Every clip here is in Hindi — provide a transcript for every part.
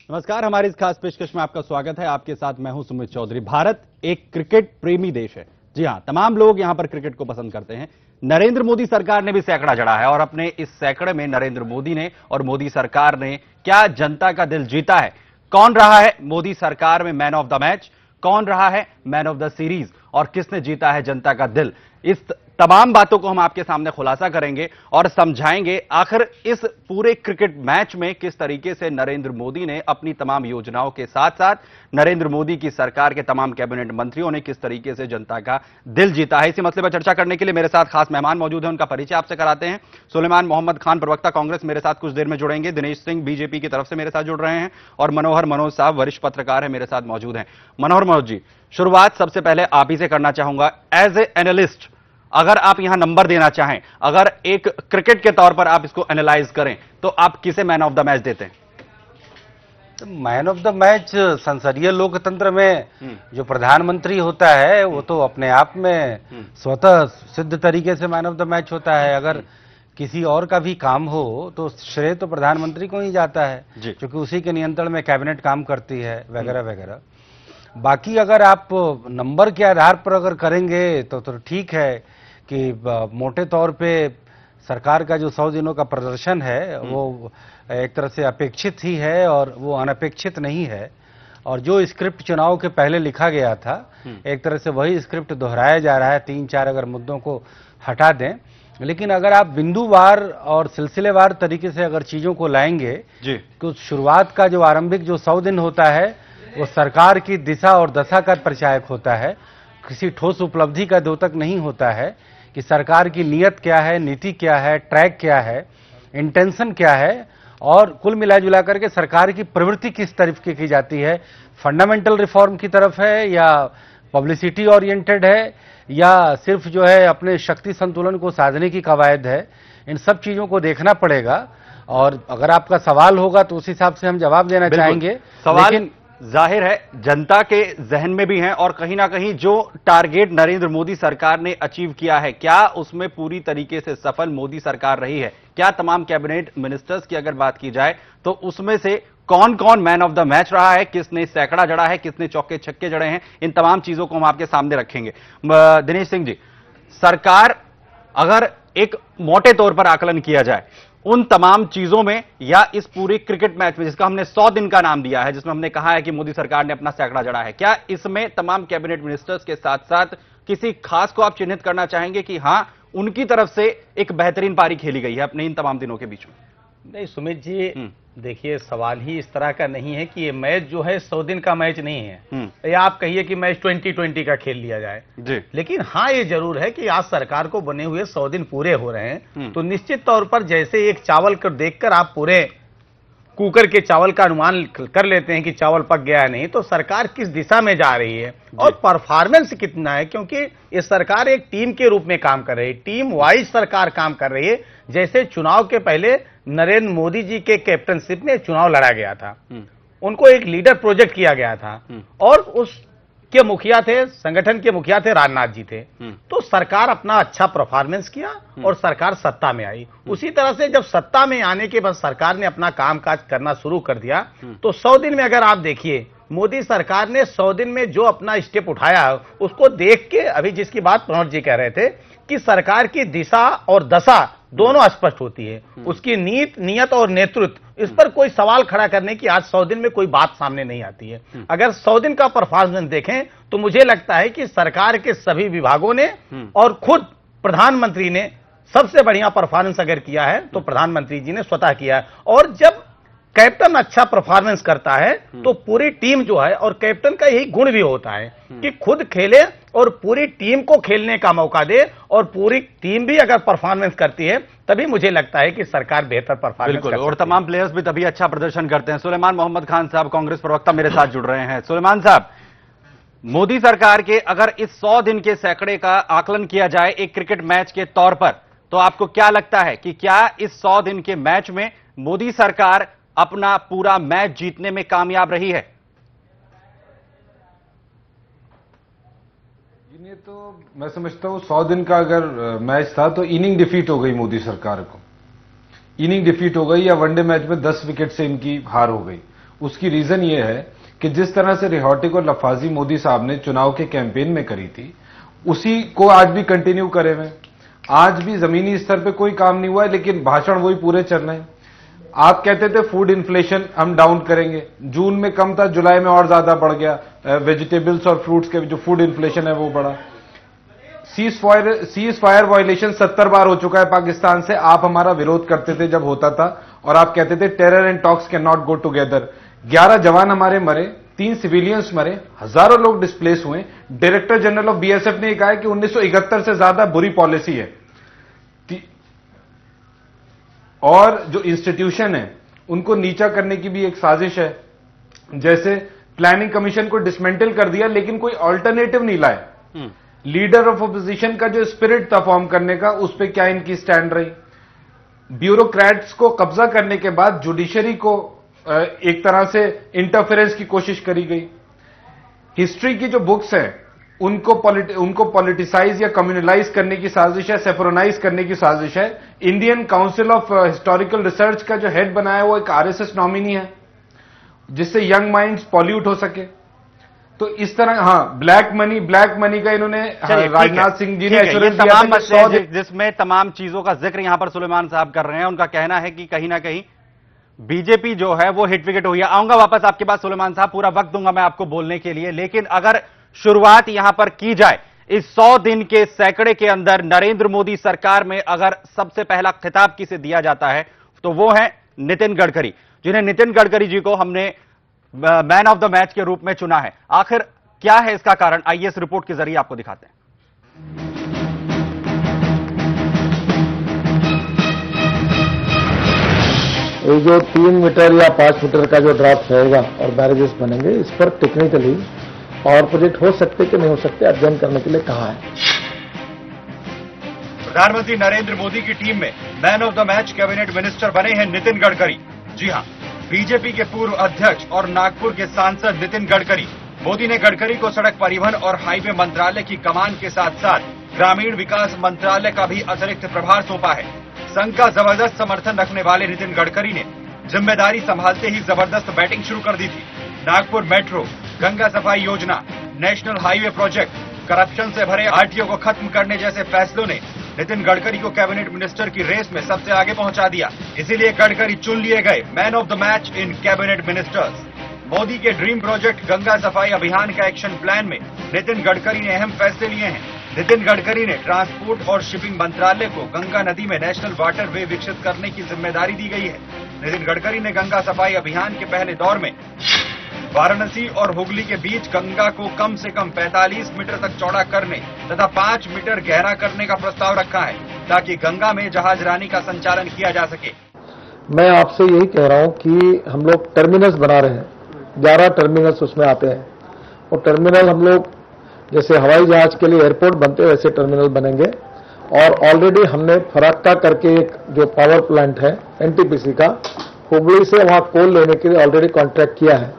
नमस्कार, हमारी इस खास पेशकश में आपका स्वागत है। आपके साथ मैं हूं सुमित चौधरी। भारत एक क्रिकेट प्रेमी देश है। जी हां, तमाम लोग यहां पर क्रिकेट को पसंद करते हैं। नरेंद्र मोदी सरकार ने भी सैकड़ा जड़ा है और अपने इस सैकड़े में नरेंद्र मोदी ने और मोदी सरकार ने क्या जनता का दिल जीता है? कौन रहा है मोदी सरकार में मैन ऑफ द मैच, कौन रहा है मैन ऑफ द सीरीज और किसने जीता है जनता का दिल? इस तमाम बातों को हम आपके सामने खुलासा करेंगे और समझाएंगे आखिर इस पूरे क्रिकेट मैच में किस तरीके से नरेंद्र मोदी ने अपनी तमाम योजनाओं के साथ साथ नरेंद्र मोदी की सरकार के तमाम कैबिनेट मंत्रियों ने किस तरीके से जनता का दिल जीता है। इसी मसले पर चर्चा करने के लिए मेरे साथ खास मेहमान मौजूद हैं, उनका परिचय आपसे कराते हैं। सुलेमान मोहम्मद खान, प्रवक्ता कांग्रेस, मेरे साथ कुछ देर में जुड़ेंगे। दिनेश सिंह बीजेपी की तरफ से मेरे साथ जुड़ रहे हैं और मनोज साहब, वरिष्ठ पत्रकार है, मेरे साथ मौजूद हैं। मनोज जी, शुरुआत सबसे पहले आप ही से करना चाहूंगा। एज ए एनालिस्ट, अगर आप यहां नंबर देना चाहें, अगर एक क्रिकेट के तौर पर आप इसको एनालाइज करें, तो आप किसे मैन ऑफ द मैच देते हैं? तो मैन ऑफ द मैच संसदीय लोकतंत्र में जो प्रधानमंत्री होता है वो तो अपने आप में स्वतः सिद्ध तरीके से मैन ऑफ द मैच होता है। अगर किसी और का भी काम हो तो श्रेय तो प्रधानमंत्री को ही जाता है, क्योंकि उसी के नियंत्रण में कैबिनेट काम करती है वगैरह वगैरह। बाकी अगर आप नंबर के आधार पर अगर करेंगे तो ठीक है कि मोटे तौर पे सरकार का जो 100 दिनों का प्रदर्शन है वो एक तरह से अपेक्षित ही है और वो अनपेक्षित नहीं है। और जो स्क्रिप्ट चुनाव के पहले लिखा गया था, एक तरह से वही स्क्रिप्ट दोहराया जा रहा है। 3-4 अगर मुद्दों को हटा दें, लेकिन अगर आप बिंदुवार और सिलसिलेवार तरीके से अगर चीजों को लाएंगे तो शुरुआत का जो आरंभिक जो 100 दिन होता है वो सरकार की दिशा और दशा का परिचायक होता है, किसी ठोस उपलब्धि का द्योतक नहीं होता है कि सरकार की नीयत क्या है, नीति क्या है, ट्रैक क्या है, इंटेंशन क्या है और कुल मिला जुला करके सरकार की प्रवृत्ति किस तरफ की जाती है। फंडामेंटल रिफॉर्म की तरफ है या पब्लिसिटी ओरिएंटेड है या सिर्फ जो है अपने शक्ति संतुलन को साधने की कवायद है। इन सब चीजों को देखना पड़ेगा और अगर आपका सवाल होगा तो उस हिसाब से हम जवाब देना चाहेंगे। लेकिन जाहिर है जनता के जहन में भी हैं और कहीं ना कहीं जो टारगेट नरेंद्र मोदी सरकार ने अचीव किया है, क्या उसमें पूरी तरीके से सफल मोदी सरकार रही है? क्या तमाम कैबिनेट मिनिस्टर्स की अगर बात की जाए तो उसमें से कौन कौन मैन ऑफ द मैच रहा है, किसने सैकड़ा जड़ा है, किसने चौके छक्के जड़े हैं, इन तमाम चीजों को हम आपके सामने रखेंगे। दिनेश सिंह जी, सरकार अगर एक मोटे तौर पर आकलन किया जाए उन तमाम चीजों में या इस पूरे क्रिकेट मैच में जिसका हमने 100 दिन का नाम दिया है, जिसमें हमने कहा है कि मोदी सरकार ने अपना सैकड़ा जड़ा है, क्या इसमें तमाम कैबिनेट मिनिस्टर्स के साथ साथ किसी खास को आप चिन्हित करना चाहेंगे कि हां उनकी तरफ से एक बेहतरीन पारी खेली गई है अपने इन तमाम दिनों के बीच में? नहीं सुमित जी, देखिए सवाल ही इस तरह का नहीं है कि ये मैच जो है 100 दिन का मैच नहीं है या आप कहिए कि मैच 2020 का खेल लिया जाए जी। लेकिन हाँ ये जरूर है कि आज सरकार को बने हुए 100 दिन पूरे हो रहे हैं तो निश्चित तौर पर जैसे एक चावल को देखकर आप पूरे कुकर के चावल का अनुमान कर लेते हैं कि चावल पक गया है नहीं, तो सरकार किस दिशा में जा रही है और परफॉर्मेंस कितना है, क्योंकि ये सरकार एक टीम के रूप में काम कर रही है, टीम वाइज सरकार काम कर रही है। जैसे चुनाव के पहले नरेंद्र मोदी जी के कैप्टनशिप में चुनाव लड़ा गया था, उनको एक लीडर प्रोजेक्ट किया गया था और उस के मुखिया थे, संगठन के मुखिया थे राजनाथ जी थे, तो सरकार अपना अच्छा परफॉर्मेंस किया और सरकार सत्ता में आई। उसी तरह से जब सत्ता में आने के बाद सरकार ने अपना कामकाज करना शुरू कर दिया तो 100 दिन में अगर आप देखिए मोदी सरकार ने 100 दिन में जो अपना स्टेप उठाया उसको देख के अभी जिसकी बात प्रमोद जी कह रहे थे कि सरकार की दिशा और दशा दोनों स्पष्ट होती है, उसकी नीयत और नेतृत्व, इस पर कोई सवाल खड़ा करने की आज 100 दिन में कोई बात सामने नहीं आती है। अगर 100 दिन का परफॉर्मेंस देखें तो मुझे लगता है कि सरकार के सभी विभागों ने और खुद प्रधानमंत्री ने सबसे बढ़िया परफॉर्मेंस अगर किया है तो प्रधानमंत्री जी ने स्वतः किया है। और जब कैप्टन अच्छा परफॉर्मेंस करता है तो पूरी टीम जो है, और कैप्टन का यही गुण भी होता है कि खुद खेले और पूरी टीम को खेलने का मौका दे, और पूरी टीम भी अगर परफॉर्मेंस करती है तभी मुझे लगता है कि सरकार बेहतर परफॉर्मेंस कर सकती है और तमाम प्लेयर्स भी तभी अच्छा प्रदर्शन करते हैं। सुलेमान मोहम्मद खान साहब, कांग्रेस प्रवक्ता, मेरे साथ जुड़ रहे हैं। सुलेमान साहब, मोदी सरकार के अगर इस 100 दिन के सैकड़े का आकलन किया जाए एक क्रिकेट मैच के तौर पर, तो आपको क्या लगता है कि क्या इस 100 दिन के मैच में मोदी सरकार अपना पूरा मैच जीतने में कामयाब रही है? इन्हें तो मैं समझता हूं 100 दिन का अगर मैच था तो इनिंग डिफीट हो गई मोदी सरकार को, इनिंग डिफीट हो गई या वनडे मैच में 10 विकेट से इनकी हार हो गई। उसकी रीजन ये है कि जिस तरह से रिहॉटिक और लफाजी मोदी साहब ने चुनाव के कैंपेन में करी थी, उसी को आज भी कंटिन्यू करे हुए। आज भी जमीनी स्तर पे कोई काम नहीं हुआ है, लेकिन भाषण वही पूरे चल रहे हैं। आप कहते थे फूड इन्फ्लेशन हम डाउन करेंगे, जून में कम था, जुलाई में और ज्यादा बढ़ गया। वेजिटेबल्स और फ्रूट्स के जो फूड इन्फ्लेशन है वो बढ़ा। सीज फायर वायलेशन 70 बार हो चुका है पाकिस्तान से। आप हमारा विरोध करते थे जब होता था, और आप कहते थे terror and talks can not go together. 11 जवान हमारे मरे, 3 सिविलियंस मरे, हजारों लोग डिस्प्लेस हुए। डायरेक्टर जनरल ऑफ बीएसएफ ने कहा है कि 1971 से ज्यादा बुरी पॉलिसी है। और जो इंस्टीट्यूशन है उनको नीचा करने की भी एक साजिश है। जैसे प्लानिंग कमीशन को डिसमेंटल कर दिया, लेकिन कोई ऑल्टरनेटिव नहीं लाए। लीडर ऑफ अपोजिशन का जो स्पिरिट था फॉर्म करने का, उस पर क्या इनकी स्टैंड रही। ब्यूरोक्रेट्स को कब्जा करने के बाद जुडिशरी को एक तरह से इंटरफेरेंस की कोशिश करी गई। हिस्ट्री की जो बुक्स हैं उनको पॉलिटिसाइज या कम्युनलाइज करने की साजिश है, सेफरोनाइज करने की साजिश है। Indian council of historical research का जो हेड बनाया वो एक आरएसएस नॉमिनी है, जिससे यंग माइंड्स पॉल्यूट हो सके। तो इस तरह ब्लैक मनी का इन्होंने राजनाथ सिंह जी ने एश्योरेंस दिया था कि जिसमें तमाम चीजों का जिक्र यहां पर सुलेमान साहब कर रहे हैं। उनका कहना है कि कहीं ना कहीं बीजेपी जो है वो हिट विकेट हुई है। आऊंगा वापस आपके पास सुलेमान साहब, पूरा वक्त दूंगा मैं आपको बोलने के लिए, लेकिन अगर शुरुआत यहां पर की जाए इस 100 दिन के सैकड़े के अंदर नरेंद्र मोदी सरकार में अगर सबसे पहला खिताब किसे दिया जाता है तो वो है नितिन गडकरी, जिन्हें नितिन गडकरी जी को हमने मैन ऑफ द मैच के रूप में चुना है। आखिर क्या है इसका कारण, आइए इस रिपोर्ट के जरिए आपको दिखाते हैं। ये जो 3 मीटर या 5 मीटर का जो ड्राफ्ट रहेगा और बैरेजेस बनेंगे, इस पर टेक्निकली और प्रोजेक्ट हो सकते कि नहीं हो सकते अध्ययन करने के लिए कहा है। प्रधानमंत्री नरेंद्र मोदी की टीम में man of the match cabinet minister बने हैं नितिन गडकरी। जी हां, बीजेपी के पूर्व अध्यक्ष और नागपुर के सांसद नितिन गडकरी। मोदी ने गडकरी को सड़क परिवहन और हाईवे मंत्रालय की कमान के साथ साथ ग्रामीण विकास मंत्रालय का भी अतिरिक्त प्रभार सौंपा है। संघ का जबरदस्त समर्थन रखने वाले नितिन गडकरी ने जिम्मेदारी संभालते ही जबरदस्त बैटिंग शुरू कर दी थी। नागपुर मेट्रो, गंगा सफाई योजना, नेशनल हाईवे प्रोजेक्ट, करप्शन से भरे आरटीओ को खत्म करने जैसे फैसलों ने नितिन गडकरी को कैबिनेट मिनिस्टर की रेस में सबसे आगे पहुंचा दिया। इसीलिए गडकरी चुन लिए गए man of the match in cabinet ministers. Modi के ड्रीम प्रोजेक्ट गंगा सफाई अभियान का एक्शन प्लान में नितिन गडकरी ने अहम फैसले लिए हैं। नितिन गडकरी ने ट्रांसपोर्ट और शिपिंग मंत्रालय को गंगा नदी में नेशनल वाटर वे विकसित करने की जिम्मेदारी दी गई है। नितिन गडकरी ने गंगा सफाई अभियान के पहले दौर में वाराणसी और हुगली के बीच गंगा को कम से कम 45 मीटर तक चौड़ा करने तथा 5 मीटर गहरा करने का प्रस्ताव रखा है, ताकि गंगा में जहाजरानी का संचालन किया जा सके। मैं आपसे यही कह रहा हूं कि हम लोग टर्मिनस बना रहे हैं, 11 टर्मिनस उसमें आते हैं। और टर्मिनल हम लोग जैसे हवाई जहाज के लिए एयरपोर्ट बनते हैं वैसे टर्मिनल बनेंगे। और ऑलरेडी हमने फराक्का करके एक जो पावर प्लांट है एनटीपीसी का, हुगली से वहां कोल लेने के लिए ऑलरेडी कॉन्ट्रैक्ट किया है।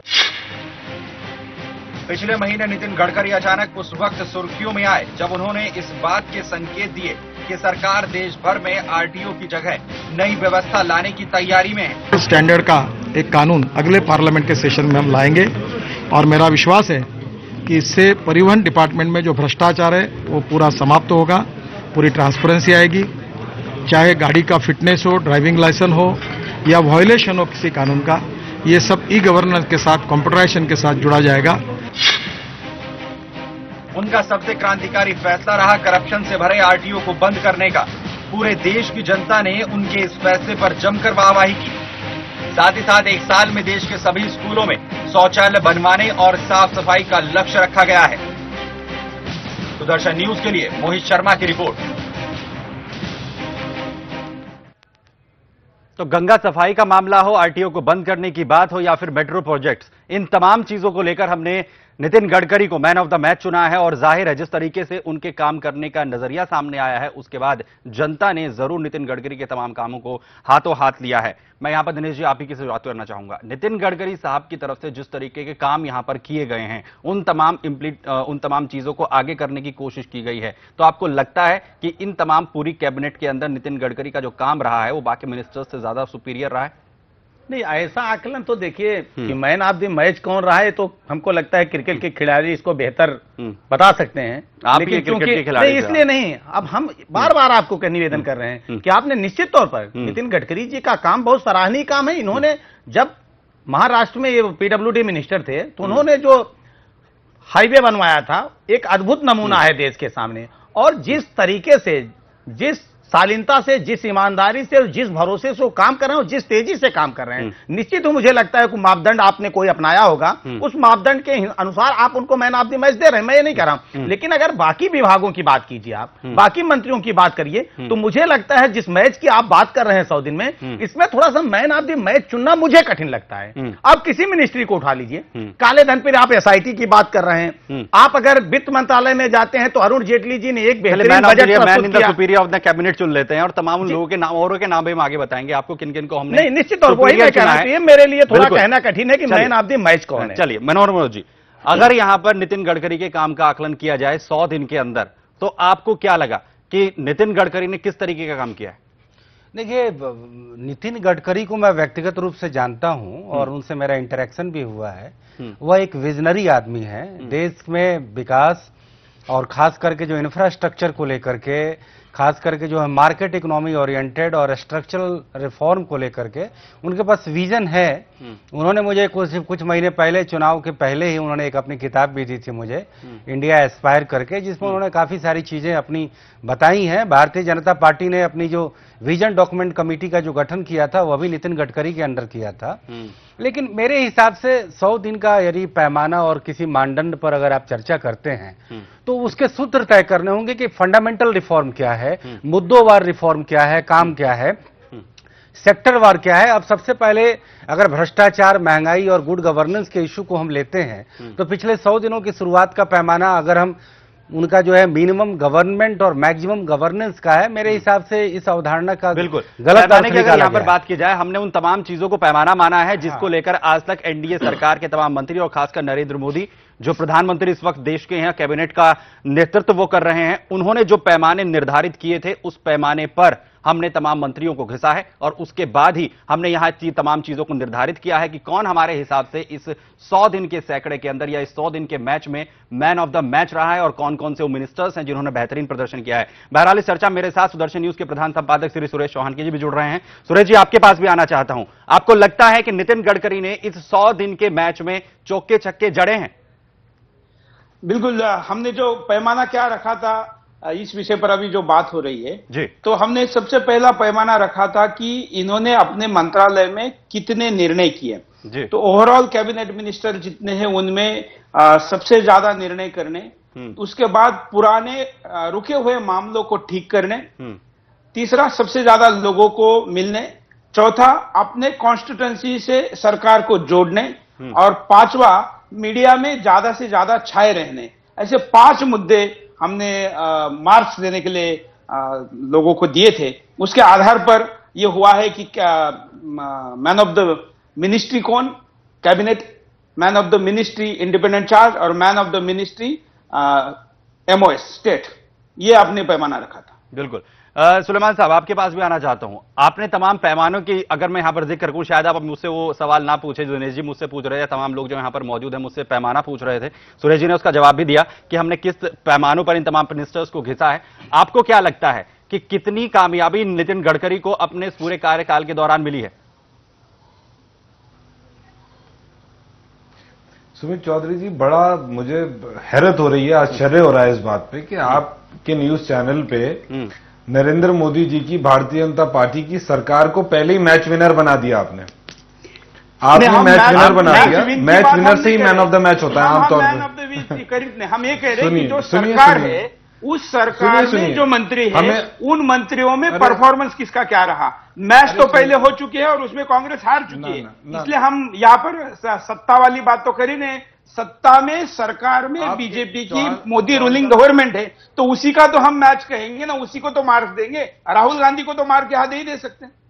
पिछले महीने नितिन गडकरी अचानक उस वक्त सुर्खियों में आए जब उन्होंने इस बात के संकेत दिए कि सरकार देश भर में आरटीओ की जगह नई व्यवस्था लाने की तैयारी में है। स्टैंडर्ड का एक कानून अगले पार्लियामेंट के सेशन में हम लाएंगे और मेरा विश्वास है कि इससे परिवहन डिपार्टमेंट में जो भ्रष्टाचार है वो पूरा समाप्त होगा, पूरी ट्रांसपेरेंसी आएगी। चाहे गाड़ी का फिटनेस हो, ड्राइविंग लाइसेंस हो या वायलेशन हो किसी कानून का, ये सब ई गवर्नेंस के साथ, कंप्यूटराइजेशन के साथ जुड़ा जाएगा। उनका सबसे क्रांतिकारी फैसला रहा करप्शन से भरे आरटीओ को बंद करने का। पूरे देश की जनता ने उनके इस फैसले पर जमकर वाहवाही की। साथ ही साथ 1 साल में देश के सभी स्कूलों में शौचालय बनवाने और साफ सफाई का लक्ष्य रखा गया है। सुदर्शन न्यूज के लिए मोहित शर्मा की रिपोर्ट। तो गंगा सफाई का मामला हो, आरटीओ को बंद करने की बात हो या फिर मेट्रो प्रोजेक्ट्स, इन तमाम चीजों को लेकर हमने नितिन गडकरी को मैन ऑफ द मैच चुना है। और जाहिर है जिस तरीके से उनके काम करने का नजरिया सामने आया है, उसके बाद जनता ने जरूर नितिन गडकरी के तमाम कामों को हाथों हाथ लिया है। मैं यहां पर दिनेश जी आप ही की शुरुआत करना चाहूंगा। नितिन गडकरी साहब की तरफ से जिस तरीके के काम यहां पर किए गए हैं, उन तमाम चीजों को आगे करने की कोशिश की गई है, तो आपको लगता है कि इन तमाम पूरी कैबिनेट के अंदर नितिन गडकरी का जो काम रहा है वो बाकी मिनिस्टर्स से ज्यादा सुपीरियर रहा है? नहीं, ऐसा आकलन तो देखिए कि मैन ऑफ द मैच कौन रहा है तो हमको लगता है क्रिकेट के खिलाड़ी इसको बेहतर बता सकते हैं। लेकिन क्रिकेट के खिलाड़ी इसलिए नहीं, अब हम बार बार आपको निवेदन कर रहे हैं कि आपने निश्चित तौर पर नितिन गडकरी जी का काम बहुत सराहनीय काम है। इन्होंने जब महाराष्ट्र में ये पीडब्ल्यूडी मिनिस्टर थे तो उन्होंने जो हाईवे बनवाया था एक अद्भुत नमूना है देश के सामने, और जिस तरीके से, जिस शालीनता से, जिस ईमानदारी से और जिस भरोसे से वो काम कर रहे हैं और जिस तेजी से काम कर रहे हैं, निश्चित ही मुझे लगता है कि मापदंड आपने कोई अपनाया होगा, उस मापदंड के अनुसार आप उनको मैन ऑफ द मैच दे रहे हैं, मैं ये नहीं कह रहा हूं। लेकिन अगर बाकी विभागों की बात कीजिए, आप बाकी मंत्रियों की बात करिए, तो मुझे लगता है जिस मैच की आप बात कर रहे हैं 100 दिन में, इसमें थोड़ा सा मैन ऑफ द मैच चुनना मुझे कठिन लगता है। आप किसी मिनिस्ट्री को उठा लीजिए, काले धन पर आप एसआईटी की बात कर रहे हैं, आप अगर वित्त मंत्रालय में जाते हैं तो अरुण जेटली जी ने एक बेहतरीन बजट प्रस्तुत किया, सुपीरियर ऑफ द कैबिनेट चुन लेते हैं और तमाम लोगों के नाम, औरों के नाम भी हम आगे बताएंगे आपको किन किन को हमने। नहीं, निश्चित तौर पर वही कहना है, मेरे लिए थोड़ा कहना कठिन है कि मैन ऑफ द मैच कौन है। चलिए मनोहर जी, अगर यहां पर नितिन गडकरी के काम का आकलन किया जाए 100 दिन के अंदर, तो आपको क्या लगा कि नितिन गडकरी ने किस तरीके का काम किया है? देखिए, नितिन गडकरी को मैं व्यक्तिगत रूप से जानता हूं और उनसे मेरा इंटरेक्शन भी हुआ है। वह एक विजनरी आदमी है, देश में विकास और खास करके जो इंफ्रास्ट्रक्चर को लेकर के, खास करके जो है मार्केट इकोनॉमी ओरिएंटेड और स्ट्रक्चरल रिफॉर्म को लेकर के उनके पास विजन है। उन्होंने मुझे कुछ महीने पहले, चुनाव के पहले ही उन्होंने एक अपनी किताब भी दी थी मुझे, इंडिया एस्पायर करके, जिसमें उन्होंने काफी सारी चीजें अपनी बताई हैं। भारतीय जनता पार्टी ने अपनी जो विजन डॉक्यूमेंट कमेटी का जो गठन किया था वह भी नितिन गडकरी के अंडर किया था। लेकिन मेरे हिसाब से 100 दिन का यदि पैमाना और किसी मानदंड पर अगर आप चर्चा करते हैं तो उसके सूत्र तय करने होंगे कि फंडामेंटल रिफॉर्म क्या है, मुद्दोंवार रिफॉर्म क्या है, काम क्या है, सेक्टरवार क्या है। अब सबसे पहले अगर भ्रष्टाचार, महंगाई और गुड गवर्नेंस के इश्यू को हम लेते हैं तो पिछले 100 दिनों की शुरुआत का पैमाना अगर हम उनका जो है मिनिमम गवर्नमेंट और मैक्सिमम गवर्नेंस का है, मेरे हिसाब से इस अवधारणा का बिल्कुल गलत अर्थ निकाला। यहां पर बात की जाए, हमने उन तमाम चीजों को पैमाना माना है जिसको लेकर आज तक एनडीए सरकार के तमाम मंत्री और खासकर नरेंद्र मोदी जो प्रधानमंत्री इस वक्त देश के हैं, कैबिनेट का नेतृत्व वो कर रहे हैं, उन्होंने जो पैमाने निर्धारित किए थे उस पैमाने पर हमने तमाम मंत्रियों को घिसा है और उसके बाद ही हमने यहां तमाम चीजों को निर्धारित किया है कि कौन हमारे हिसाब से इस 100 दिन के सैकड़े के अंदर या इस 100 दिन के मैच में मैन ऑफ द मैच रहा है और कौन कौन से वो मिनिस्टर्स हैं जिन्होंने बेहतरीन प्रदर्शन किया है। बहरहाल इस चर्चा मेरे साथ सुदर्शन न्यूज के प्रधान संपादक श्री सुरेश चौहान जी भी जुड़ रहे हैं। सुरेश जी, आपके पास भी आना चाहता हूं। आपको लगता है कि नितिन गडकरी ने इस 100 दिन के मैच में चौके छक्के जड़े हैं? बिल्कुल, हमने जो पैमाना क्या रखा था इस विषय पर अभी जो बात हो रही है जी, तो हमने सबसे पहला पैमाना रखा था कि इन्होंने अपने मंत्रालय में कितने निर्णय किए। तो ओवरऑल कैबिनेट मिनिस्टर जितने हैं उनमें सबसे ज्यादा निर्णय करने, उसके बाद पुराने रुके हुए मामलों को ठीक करने, तीसरा सबसे ज्यादा लोगों को मिलने, चौथा अपने कॉन्स्टिट्यूएंसी से सरकार को जोड़ने और पांचवा मीडिया में ज्यादा से ज्यादा छाए रहने। ऐसे 5 मुद्दे हमने मार्क्स देने के लिए लोगों को दिए थे। उसके आधार पर यह हुआ है कि मैन ऑफ द मिनिस्ट्री कौन, cabinet man of the ministry independent charge और man of the ministry MOS state, ये आपने पैमाना रखा था। बिल्कुल। सुलेमान साहब, आपके पास भी आना चाहता हूं। आपने तमाम पैमानों की अगर मैं यहां पर जिक्र करूं, शायद आप मुझसे वो सवाल ना पूछे जो दिनेश जी मुझसे पूछ रहे थे, तमाम लोग जो यहां पर मौजूद हैं मुझसे पैमाना पूछ रहे थे। सुरेश जी ने उसका जवाब भी दिया कि हमने किस पैमानों पर इन तमाम मिनिस्टर्स को घिसा है। आपको क्या लगता है कि कितनी कामयाबी नितिन गडकरी को अपने इस पूरे कार्यकाल के दौरान मिली है? सुमित चौधरी जी, बड़ा मुझे हैरत हो रही है, आश्चर्य हो रहा है इस बात पे कि आपके न्यूज चैनल पे नरेंद्र मोदी जी की भारतीय जनता पार्टी की सरकार को पहले ही मैच विनर बना दिया आपने मैच विनर बना दिया। मैच विनर से ही मैन ऑफ द मैच होता है आमतौर पर। हम ये कह रहे हैं कि जो सरकार है उस सरकार में जो मंत्री है उन मंत्रियों में परफॉर्मेंस किसका क्या रहा। मैच तो पहले हो चुके हैं और उसमें कांग्रेस हार चुकी है, इसलिए हम यहाँ पर सत्ता वाली बात तो कर ही नहीं। सत्ता में, सरकार में बीजेपी की मोदी रूलिंग गवर्नमेंट है, तो उसी का तो हम मैच कहेंगे ना, उसी को तो मार्क्स देंगे। राहुल गांधी को तो मार्क यहाँ दे ही दे सकते हैं।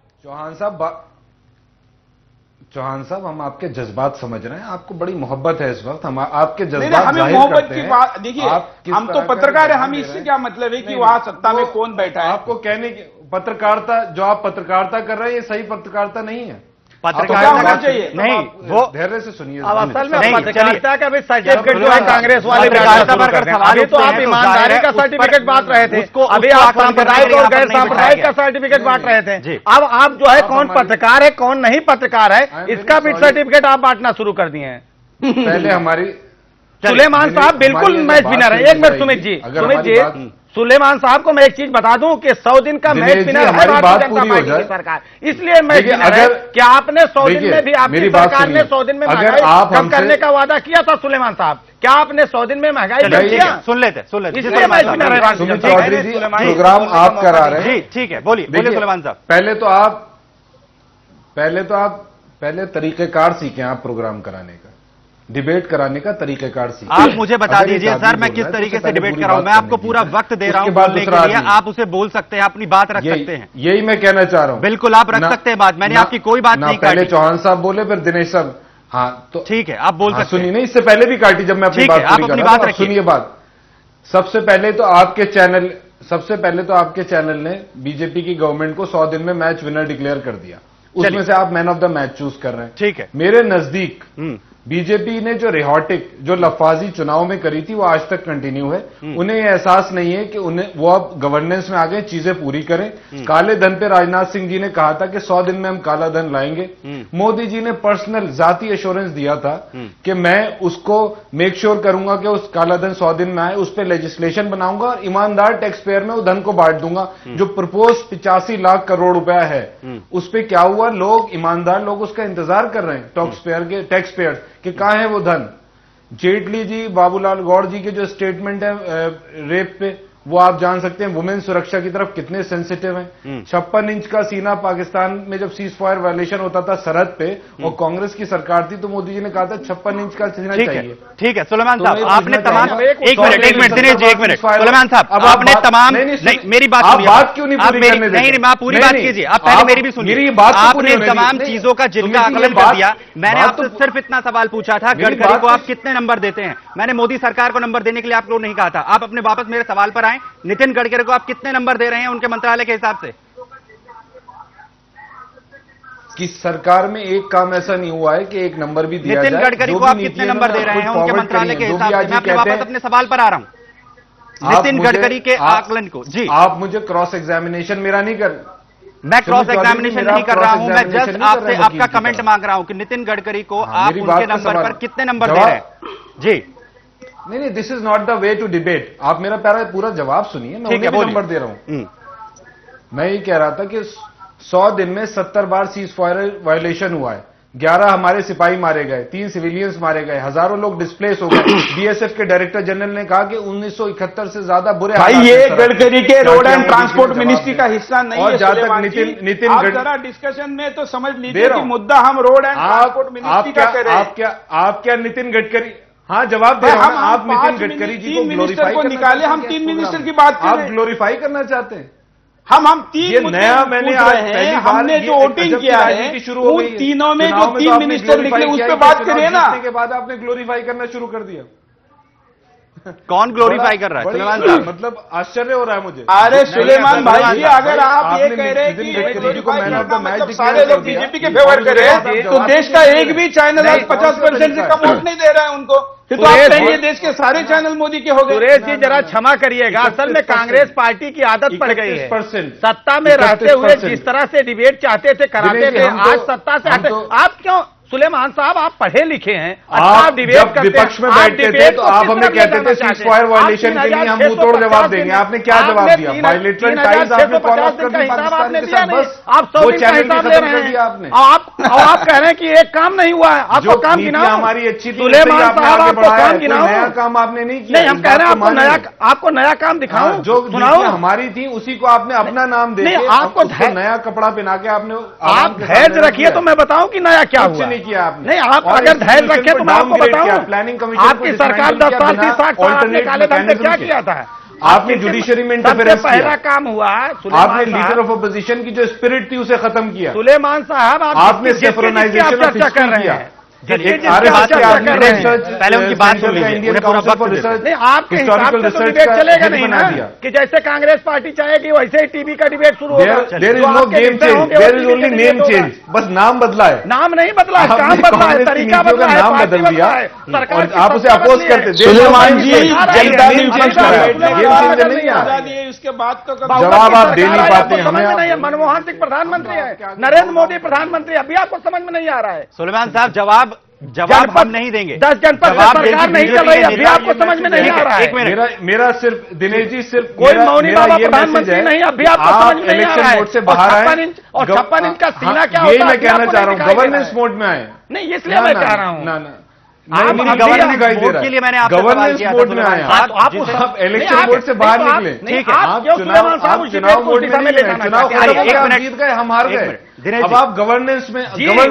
चौहान साहब, हम आपके जज्बात समझ रहे हैं, आपको बड़ी मोहब्बत है इस वक्त, हम आपके जज्बात हमें मोहब्बत की बात देखिए, हम तो पत्रकार है, हमें इससे क्या मतलब है कि वहां सत्ता में कौन बैठा है। आपको कहने की पत्रकारिता, जो आप पत्रकारिता कर रहे हैं ये सही पत्रकारिता नहीं है। पत्रकारिता चाहिए नहीं, वो धैर्य से सुनिए। अब असल में पत्रकारिता का भी सर्टिफिकेट जो है कांग्रेस वाले अभी तो आप ईमानदारी का सर्टिफिकेट बांट रहे थे, अभी आप सांप्रदायिक और गैर सांप्रदायिक का सर्टिफिकेट बांट रहे थे। अब आप जो है कौन पत्रकार है कौन नहीं पत्रकार है इसका भी सर्टिफिकेट आप बांटना शुरू कर दिए हैं। पहले हमारी सुलेमान साहब बिल्कुल मैच विनर है। एक मिनट सुमित जी, सुलेमान साहब को मैं एक चीज बता दूं कि 100 दिन का मैच विनर है भारतीय जनता पार्टी की सरकार, इसलिए मैच विनर है। क्या आपने 100 दिन में भी आपकी सरकार ने 100 दिन में महंगाई कम करने का वादा किया था सुलेमान साहब? क्या आपने 100 दिन में महंगाई कम किया? सुन लेते इसलिए मैच विनर है। सुमित चौधरी जी प्रोग्राम आप करा रहे हैं, ठीक है, बोलिए सुलेमान साहब। पहले तरीकेकार सीखें आप प्रोग्राम कराने का, डिबेट कराने का तरीकेकार सीखें। आप मुझे बता दीजिए सर मैं किस तरीके से डिबेट कराऊं? मैं आपको पूरा वक्त दे रहा हूं बोलने के लिए, आप उसे बोल सकते हैं, अपनी बात रख सकते हैं। यही मैं कहना चाह रहा हूं। बिल्कुल आप रख सकते हैं बात, मैंने आपकी कोई बात नहीं काटी। पहले चौहान साहब बोले फिर दिनेश साहब, हाँ तो ठीक है आप बोल सकते हैं। सुनिए, नहीं इससे पहले भी काटी जब मैं अपनी बात पूरी कर रहा था। सुनिए बात, सबसे पहले तो आपके चैनल ने बीजेपी की गवर्नमेंट को 100 दिन में मैच विनर डिक्लेयर कर दिया, उसमें से आप man of the match choose कर रहे हैं। ठीक है, मेरे नजदीक बीजेपी ने जो रिहॉटिक जो लफाजी चुनाव में करी थी वो आज तक कंटिन्यू है। उन्हें यह एहसास नहीं है कि वो अब गवर्नेंस में आ गए, चीजें पूरी करें। काले धन पे राजनाथ सिंह जी ने कहा था कि 100 दिन में हम काला धन लाएंगे। मोदी जी ने पर्सनल जाती एश्योरेंस दिया था कि मैं उसको मेक श्योर करूंगा कि उस काला धन 100 दिन में आए, उस पर लेजिस्लेशन बनाऊंगा और ईमानदार टैक्स पेयर में वो धन को बांट दूंगा। जो प्रपोज 85 लाख करोड़ रुपया है उस पर क्या हुआ? लोग ईमानदार लोग उसका इंतजार कर रहे हैं, टैक्स पेयर कि कहां है वो धन। जेटली जी, बाबूलाल गौड़ जी के जो स्टेटमेंट है रेप पे, वो आप जान सकते हैं वुमेन सुरक्षा की तरफ कितने सेंसिटिव हैं। 56 इंच का सीना पाकिस्तान में जब सीज फायर वायलेशन होता था सरहद पे और कांग्रेस की सरकार थी तो मोदी जी ने कहा था 56 इंच का सीना चाहिए। ठीक है सुलेमान साहब, आपने तमाम एक मिनट दिनेश जी, एक मिनट सुलेमान साहब, अब आपने तमाम मेरी बात सुनिए। बात क्यों नहीं पूरी करने देते? नहीं आप पूरी बात कीजिए, आप पहले मेरी भी सुनिए। आपने तमाम चीजों का जिनका आकलन कर दिया। मैंने आपसे सिर्फ इतना सवाल पूछा था, गडकरी को आप कितने नंबर देते हैं? मैंने मोदी सरकार को नंबर देने के लिए आप लोग नहीं कहा था। आप अपने वापस मेरे सवाल पर आए, नितिन गडकरी को आप कितने नंबर दे रहे हैं उनके मंत्रालय के हिसाब से? कि सरकार में एक काम ऐसा नहीं हुआ है कि एक नंबर भी दिया जाए। नितिन गडकरी को आप कितने नंबर दे रहे हैं उनके मंत्रालय के हिसाब से? मैं आपके वापस अपने सवाल पर आ रहा हूं। नितिन गडकरी के आकलन को जी आप मुझे क्रॉस एग्जामिनेशन मेरा नहीं कर, मैं क्रॉस एग्जामिनेशन नहीं कर रहा हूं, मैं जस्ट आपसे आपका कमेंट मांग रहा हूं कि नितिन गडकरी को आप उनके नंबर पर कितने नंबर दे रहे हैं? जी नहीं, this is not the way to debate. आप मेरा पूरा जवाब सुनिए, मैं उन्हें भी नंबर दे रहा हूं। मैं ये कह रहा था कि 100 दिन में 70 बार सीज फायर वायलेशन हुआ है, 11 हमारे सिपाही मारे गए, 3 सिविलियंस मारे गए, हजारों लोग डिस्प्लेस हो गए। बीएसएफ के डायरेक्टर जनरल ने कहा कि 1971 से ज्यादा बुरे भाई ये गडकरी के रोड एंड ट्रांसपोर्ट मिनिस्ट्री का हिस्सा नहीं है। जहां तक नितिन आप जरा डिस्कशन में तो समझ लीजिए कि मुद्दा हम रोड एंड ट्रांसपोर्ट मिनिस्ट्री का कर रहे हैं। आप क्या नितिन गडकरी, हाँ जवाब दे रहा हूं, आप नितिन गडकरी जी को ग्लोरीफाई को निकाले, हम 3 मिनिस्टर की बात कर रहे हैं। आप ग्लोरीफाई करना चाहते हैं? हम 3 नया मैंने आज पहली बार हमने जो वोटिंग किया है शुरू हो गई, तीनों में जो 3 मिनिस्टर निकले उस पर बात करिए ना। के बाद आपने ग्लोरीफाई करना शुरू कर दिया। कौन ग्लोरीफाई कर रहा है सुलेमान साहब? मतलब आश्चर्य हो रहा है मुझे। अरे सुलेमान भाई जी, अगर आप ये कह रहे हैं कि सारे लोग बीजेपी के फेवर कर रहे हैं तो देश का एक भी चैनल आज 50% से कम वोट नहीं दे रहा है उनको, फिर तो आप कहेंगे देश के सारे चैनल मोदी के हो गए। सुरेश जी जरा क्षमा करिएगा, असल में कांग्रेस पार्टी की आदत पड़ गई है। 31% सत्ता में रहते हुए जिस तरह से डिबेट चाहते थे कराते थे, आज सत्ता से हटे। आप क्यों सुलेमान साहब, आप पढ़े लिखे हैं, आप जब विपक्ष में बैठते थे तो आप हमें कहते थे सीज फायर वायलेशन के लिए हम मुंह तोड़ जवाब देंगे। आपने क्या जवाब दिया? बायलेटरल टाइज आपने फॉलो कर दी पाकिस्तान के साथ, बस आप 100 दिन का हिसाब ले रहे हैं। आप कह रहे हैं कि एक काम नहीं हुआ है, आपको काम गिनाओ। हमारी अच्छी सुलेमान साहब आपको काम गिनाओ। नया काम आपने नहीं किया। नहीं, हम कह रहे हैं आपको नया काम दिखाओ, जो हमारी थी उसी को आपने अपना नाम दे दिया। आपको नया कपड़ा पहना के आपने, आप धैर्य रखिए तो मैं बताऊं कि नया क्या हुआ। नहीं किया आपने। नहीं, आप अगर धैर्य रखे तो मैं आपको बताऊं, प्लानिंग कमीशन आपकी सरकार 10 साल 30 साल आपने काले धन पे क्या किया था? आपने जुडिशरी में इंटरफेरेंस किया। पहला काम हुआ आपने लीडर ऑफ अपोजिशन की जो स्पिरिट थी उसे खत्म किया। सुलेमान साहब, आपने सेफ्रोनाइजेशन ऑफ हिस्ट्री किया। पहले उनकी बात सुन लीजिए, उन्हें पूरा वक्त नहीं, आपके हिसाब से तो डिबेट चलेगा नहीं ना, कि जैसे कांग्रेस पार्टी चाहेगी वैसे ही टीवी का डिबेट शुरू होगा। There is no game change, there is only name change, बस नाम बदला है। नाम नहीं बदला है, काम बदला है, तरीका बदला है, नाम बदल दिया सरकार और आप उसे अपोज करते। सुलेमान जी, जनता ने उसके बाद तो जवाब आप दे नहीं पाते हैं। समझ में नहीं है, मनमोहन सिंह प्रधानमंत्री है, नरेंद्र मोदी प्रधानमंत्री, अभी आपको समझ में नहीं आ रहा है। सुलेमान साहब जवाब हम नहीं देंगे। 10 जनपद में सरकार नहीं चल रही, अभी आपको समझ में नहीं आ रहा है। एक मिनट, मेरा सिर्फ दिनेश जी, सिर्फ कोई मौनी बाबा प्रधानमंत्री नहीं, अभी आपको समझ में नहीं आ रहा है। मोड से बाहर आए 56 इंच का सीना क्या होता है, यही मैं कहना चाह रहा हूँ, गवर्नेंस मोड में आए। नहीं, इसलिए मैं कह रहा हूँ ना गवर्नेंस मोड के लिए मैंने आपसे सवाल किया था, मोड में आए आप इलेक्शन मोड से बाहर निकले। ठीक है, आप चुनाव मोड में नहीं गए, चुनाव खत्म, जीत गए, हम हार गए। अब आप गवर्नेंस में,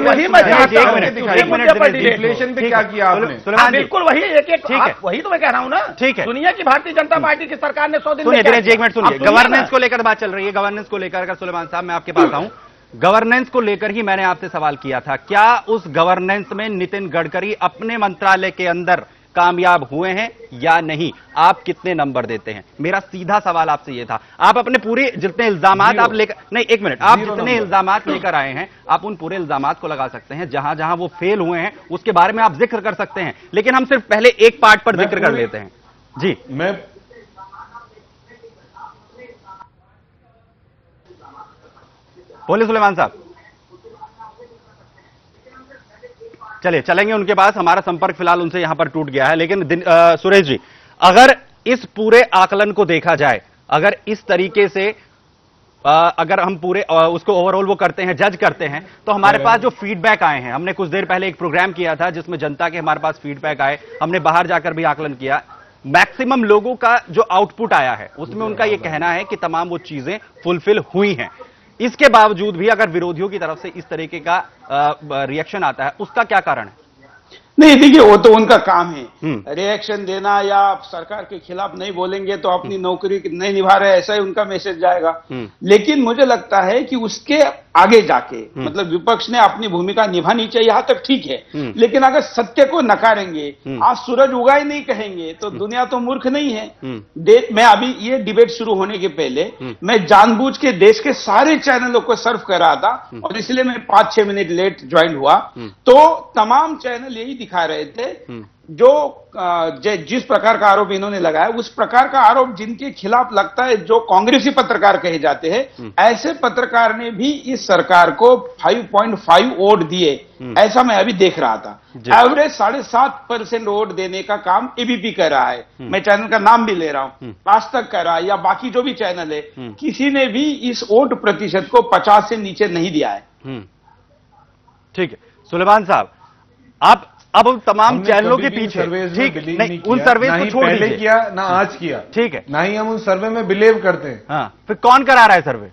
इन्फ्लेशन पे क्या किया आपने? बिल्कुल वही एक वही तो मैं कह रहा हूँ ना। ठीक है, दुनिया की भारतीय जनता पार्टी की सरकार ने 100 दिन सुनिए दिनेश जी, एक मिनट सुनिए। गवर्नेंस को लेकर बात चल रही है, गवर्नेंस को लेकर अगर सुलेमान साहब मैं आपके पास आऊं, गवर्नेंस को लेकर ही मैंने आपसे सवाल किया था, क्या उस गवर्नेंस में नितिन गडकरी अपने मंत्रालय के अंदर कामयाब हुए हैं या नहीं? आप कितने नंबर देते हैं? मेरा सीधा सवाल आपसे यह था। आप अपने पूरे जितने इल्जामात आप लेकर, नहीं एक मिनट, आप जितने इल्जामात लेकर आए हैं, आप उन पूरे इल्जामात को लगा सकते हैं, जहां जहां वो फेल हुए हैं उसके बारे में आप जिक्र कर सकते हैं, लेकिन हम सिर्फ पहले एक पार्ट पर जिक्र कर लेते हैं। जी, मैं बोले सुलेमान साहब। चलिए चलेंगे उनके पास, हमारा संपर्क फिलहाल उनसे यहां पर टूट गया है। लेकिन सुरेश जी, अगर इस पूरे आकलन को देखा जाए, अगर इस तरीके से अगर हम पूरे उसको ओवरऑल वो करते हैं, जज करते हैं, तो हमारे पास जो फीडबैक आए हैं, हमने कुछ देर पहले एक प्रोग्राम किया था जिसमें जनता के हमारे पास फीडबैक आए, हमने बाहर जाकर भी आकलन किया। मैक्सिमम लोगों का जो आउटपुट आया है उसमें उनका यह कहना है कि तमाम वो चीजें फुलफिल हुई हैं। इसके बावजूद भी अगर विरोधियों की तरफ से इस तरीके का रिएक्शन आता है, उसका क्या कारण है? नहीं, देखिए वो तो उनका काम है, रिएक्शन देना या सरकार के खिलाफ नहीं बोलेंगे तो अपनी नौकरी नहीं निभा रहे, ऐसा ही उनका मैसेज जाएगा। लेकिन मुझे लगता है कि उसके आगे जाके मतलब विपक्ष ने अपनी भूमिका निभानी चाहिए, यहां तक ठीक है। लेकिन अगर सत्य को नकारेंगे, आज सूरज उगा ही नहीं कहेंगे, तो दुनिया तो मूर्ख नहीं है। मैं अभी ये डिबेट शुरू होने के पहले मैं जानबूझ के देश के सारे चैनलों को सर्व कर रहा था और इसलिए मैं 5-6 मिनट लेट ज्वाइन हुआ, तो तमाम चैनल यही दिखा रहे थे जो जिस प्रकार का आरोप इन्होंने लगाया, उस प्रकार का आरोप जिनके खिलाफ लगता है, जो कांग्रेसी पत्रकार कहे जाते हैं, ऐसे पत्रकार ने भी इस सरकार को 5.5 वोट दिए, ऐसा मैं अभी देख रहा था। एवरेज 7.5% वोट देने का काम एबीपी कर रहा है, मैं चैनल का नाम भी ले रहा हूं, आज तक कर रहा है या बाकी जो भी चैनल है, किसी ने भी इस वोट प्रतिशत को 50 से नीचे नहीं दिया है। ठीक है सुलेमान साहब, आप अब तमाम चैनलों के पीछे, ठीक नहीं, उन सर्वे को छोड़ पहले किया ना आज किया, ठीक है, ना ही हम उन सर्वे में बिलीव करते हैं। हाँ, फिर कौन करा रहा है सर्वे?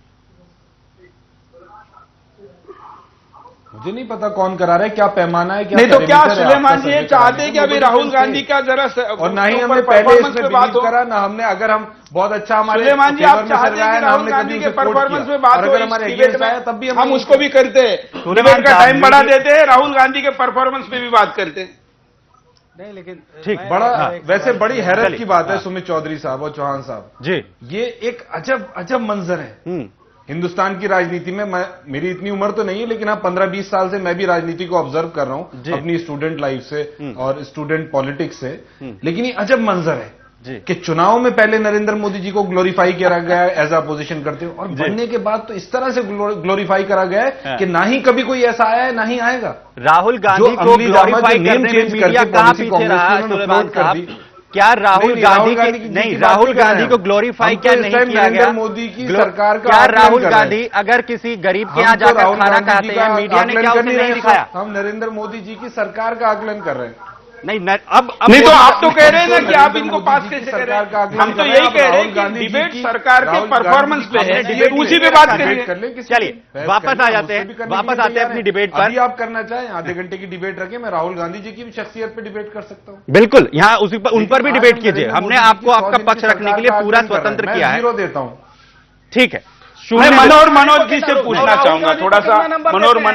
मुझे नहीं पता कौन करा रहा है, क्या पैमाना है, क्या नहीं तो क्या सुलेमान जी ये चाहते हैं कि अभी राहुल गांधी का जरा और ना ही हमने पहले इसमें बात करा, ना हमने, अगर हम बहुत अच्छा हमारे सुलेमान जी आप चाहते हैं कि राहुल गांधी के परफॉर्मेंस में बात हो, अगर हमारे अगेंस्ट आया तब भी हम उसको भी करते हैं, डिबेट का टाइम बढ़ा देते हैं, राहुल गांधी के परफॉर्मेंस पे भी बात करते हैं। नहीं लेकिन ठीक, बड़ा वैसे बड़ी हैरत की बात है सुमित चौधरी साहब और चौहान साहब जी, ये एक अजब मंजर है हिंदुस्तान की राजनीति में। मेरी इतनी उम्र तो नहीं है, लेकिन हाँ 15-20 साल से मैं भी राजनीति को ऑब्जर्व कर रहा हूं अपनी स्टूडेंट लाइफ से और स्टूडेंट पॉलिटिक्स से। लेकिन ये अजब मंजर है कि चुनाव में पहले नरेंद्र मोदी जी को ग्लोरीफाई करा गया है एज अपोजिशन करते हुए, और बनने के बाद तो इस तरह से ग्लोरीफाई करा गया है कि ना ही कभी कोई ऐसा आया है, ना ही आएगा। राहुल गांधी को ग्लोरीफाई करने में मीडिया कहां पीछे रहा? सुलेमान साहब, क्या राहुल गांधी नहीं, राहुल गांधी को ग्लोरीफाई क्या नहीं किया गया? मोदी की सरकार का क्या राहुल गांधी अगर किसी गरीब के यहाँ जाकर खाना खाते हैं, मीडिया ने क्या उसे नहीं दिखाया? हम नरेंद्र मोदी जी की सरकार का आकलन कर रहे हैं। नहीं अब नहीं तो आप तो कह रहे हैं ना कि आप इनको पास कैसे कर रहे हैं? हम तो यही कह रहे हैं कि डिबेट सरकार के परफॉर्मेंस पे है, डिबेट उसी पे बात करेंगे। चलिए वापस आ जाते हैं, वापस आते हैं अपनी डिबेट पर। अभी आप करना चाहें आधे घंटे की डिबेट रखें, मैं राहुल गांधी जी की भी शख्सियत पे डिबेट कर सकता हूं। बिल्कुल, यहाँ उसी पर, उन पर भी डिबेट कीजिए, हमने आपको आपका पक्ष रखने के लिए पूरा स्वतंत्र किया है। देता हूं, ठीक है। मैं मनोज जी से पूछना चाहूंगा थोड़ा सा। मनोज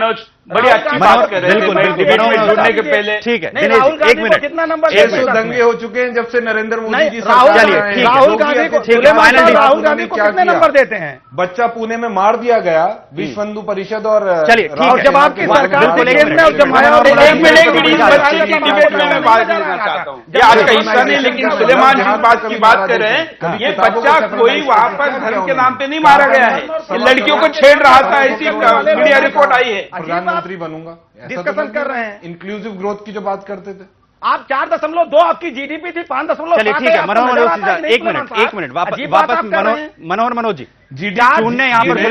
बड़ी अच्छी बात कर रहे हैं जुड़ने के पहले। ठीक है, राहुल गांधी को कितना नंबर 600 दंगे हो चुके हैं जब से नरेंद्र मोदी जी राहुल गांधी को राहुल गांधी को कितने नंबर देते हैं? बच्चा पुणे में मार दिया गया विश्व हिंदू परिषद और चलिए जब आपकी सरकार ने जेल में जमाया। एक मिनट डिबेट में मैं बात करना चाहता हूँ, ये आज का हिस्सा नहीं, लेकिन सुलेमान जिस बात की बात कर रहे हैं, ये बच्चा कोई वहां पर धर्म के नाम पे नहीं मारा गया है, ये लड़कियों को छेड़ रहा था, ऐसी मीडिया रिपोर्ट आई है। प्रधानमंत्री बनूंगा डिस्कशन कर रहे हैं। इंक्लूसिव ग्रोथ की जो बात करते थे आप 4.2 आपकी जीडीपी थी, 5.5। चलिए ठीक है, मनोहर मनोज जी एक मिनट वापस मनोहर मनोज जी शून्य यहाँ पर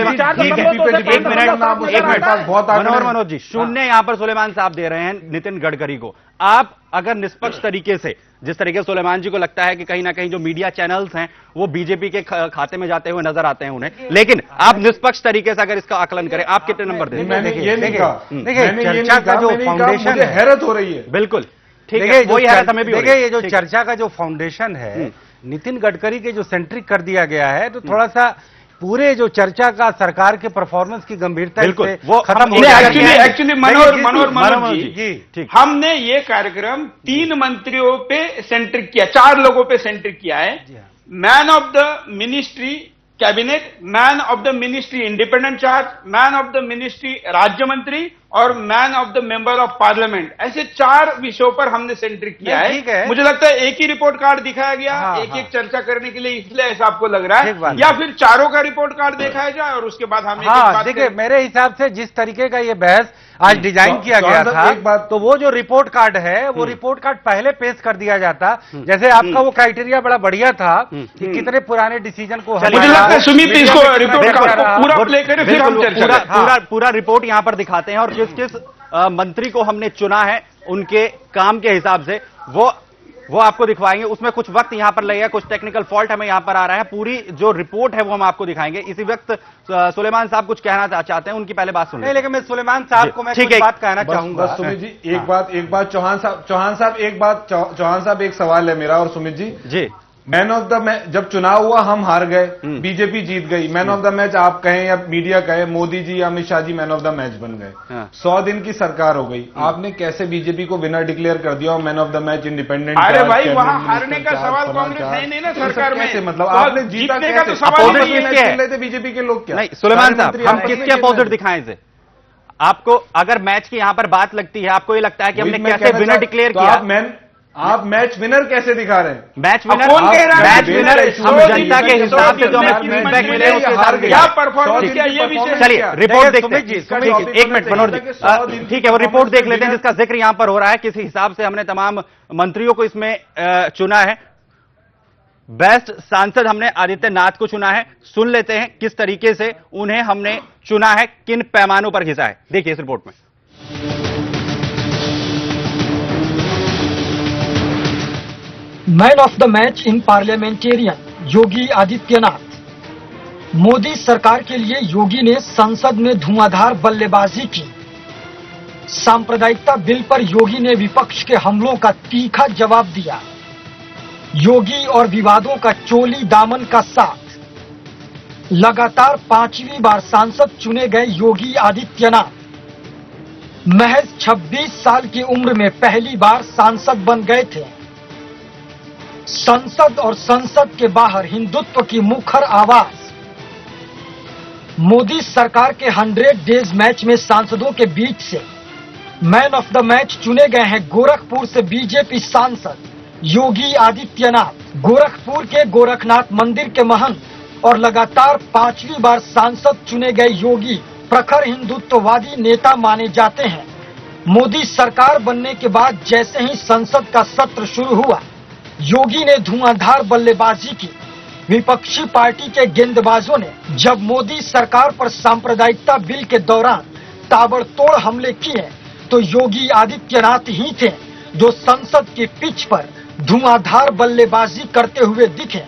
मनोहर मनोज जी शून्य यहाँ पर सुलेमान साहब दे रहे हैं नितिन गडकरी को। आप अगर निष्पक्ष तरीके से, जिस तरीके से सुलेमान जी को लगता है कि कहीं ना कहीं जो मीडिया चैनल्स हैं वो बीजेपी के खाते में जाते हुए नजर आते हैं उन्हें, लेकिन आप निष्पक्ष तरीके से अगर इसका आकलन करें, आप कितने नंबर दें? देखिए चर्चा का जो फाउंडेशन है, हैरत हो रही है। बिल्कुल ठीक है, वही हैरत हमें भी। देखिए ये जो चर्चा का जो फाउंडेशन है नितिन गडकरी के जो सेंट्रिक कर दिया गया है, तो थोड़ा सा पूरे जो चर्चा का सरकार के परफॉर्मेंस की गंभीरता से वो खत्म हो गया। एक्चुअली मनोहर जी, हमने ये कार्यक्रम 3 मंत्रियों पे सेंट्रिक किया, 4 लोगों पे सेंट्रिक किया है। Man of the ministry cabinet, man of the ministry independent charge, man of the ministry राज्य मंत्री और man of the member of parliament, ऐसे 4 विषयों पर हमने सेंट्रिक किया है। मुझे लगता है एक ही रिपोर्ट कार्ड दिखाया गया, एक चर्चा करने के लिए, इसलिए ऐसा आपको लग रहा है, या फिर चारों का रिपोर्ट कार्ड दिखाया जाए और उसके बाद हम देखिए मेरे हिसाब से जिस तरीके का ये बहस आज डिजाइन किया गया था, एक बात तो वो जो रिपोर्ट कार्ड है वो रिपोर्ट कार्ड पहले पेश कर दिया जाता। जैसे आपका वो क्राइटेरिया बड़ा बढ़िया था कि कितने पुराने डिसीजन को, मुझे लगता है सुमित इसको रिपोर्ट कार्ड पूरा प्ले करें, फिर हम पूरा रिपोर्ट यहां पर दिखाते हैं और किस किस मंत्री को हमने चुना है उनके काम के हिसाब से वो आपको दिखवाएंगे। उसमें कुछ वक्त यहां पर लगेगा, कुछ टेक्निकल फॉल्ट हमें यहां पर आ रहा है। पूरी जो रिपोर्ट है वो हम आपको दिखाएंगे। इसी वक्त सुलेमान साहब कुछ कहना चाहते हैं, उनकी पहले बात सुन नहीं, लेकिन मैं सुलेमान साहब को मैं कुछ बात कहना चाहूंगा। सुमित जी एक बात चौहान साहब एक सवाल है मेरा और Sumit ji man of the match जब चुनाव हुआ हम हार गए, बीजेपी जीत गई, मैन ऑफ द मैच आप कहें या मीडिया कहे, मोदी जी या Amit Shah ji man of the match बन गए। 100 दिन की सरकार हो गई, आपने कैसे बीजेपी को विनर डिक्लेयर कर दिया और man of the match independent? अरे भाई वहां हारने का सवाल कांग्रेस नहीं ना सरकार में, मतलब आपने जीतने का तो सवाल नहीं है। बीजेपी के लोग क्या नहीं, सुलेमान साहब हम किसके अपोजिट दिखाएं इसे? आपको अगर मैच की यहां पर बात लगती है, आपको ये लगता है कि हमने कैसे विनर डिक्लेयर किया? आप मैच विनर कैसे दिखा रहे हैं? मैच विनर हम जनता के हिसाब से जो हमें फीडबैक मिले उसके साथ क्या परफॉर्मेंस किया ये विषय। चलिए रिपोर्ट देखते हैं। एक मिनट मनोहर जी, ठीक है वो रिपोर्ट देख लेते हैं जिसका जिक्र यहां पर हो रहा है, किस हिसाब से हमने तमाम मंत्रियों को इसमें चुना है। बेस्ट सांसद हमने आदित्यनाथ को चुना है। सुन लेते हैं किस तरीके से उन्हें हमने चुना है, किन पैमानों पर घिसा है, देखिए इस रिपोर्ट में। Man of the match in parliamentarian Yogi Adityanath. Modi सरकार के लिए योगी ने संसद में धुआंधार बल्लेबाजी की। सांप्रदायिकता बिल पर योगी ने विपक्ष के हमलों का तीखा जवाब दिया। योगी और विवादों का चोली दामन का साथ। लगातार 5वीं बार सांसद चुने गए योगी आदित्यनाथ महज 26 साल की उम्र में पहली बार सांसद बन गए थे। संसद और संसद के बाहर हिंदुत्व की मुखर आवाज। मोदी सरकार के 100 डेज मैच में सांसदों के बीच से मैन ऑफ द मैच चुने गए हैं गोरखपुर से बीजेपी सांसद योगी आदित्यनाथ। गोरखपुर के गोरखनाथ मंदिर के महंत और लगातार 5वीं बार सांसद चुने गए योगी प्रखर हिंदुत्ववादी नेता माने जाते हैं। मोदी सरकार बनने के बाद जैसे ही संसद का सत्र शुरू हुआ, योगी ने धुआंधार बल्लेबाजी की। विपक्षी पार्टी के गेंदबाजों ने जब मोदी सरकार पर सांप्रदायिकता बिल के दौरान ताबड़तोड़ हमले किए तो योगी आदित्यनाथ ही थे जो संसद की पिच पर धुआंधार बल्लेबाजी करते हुए दिखे।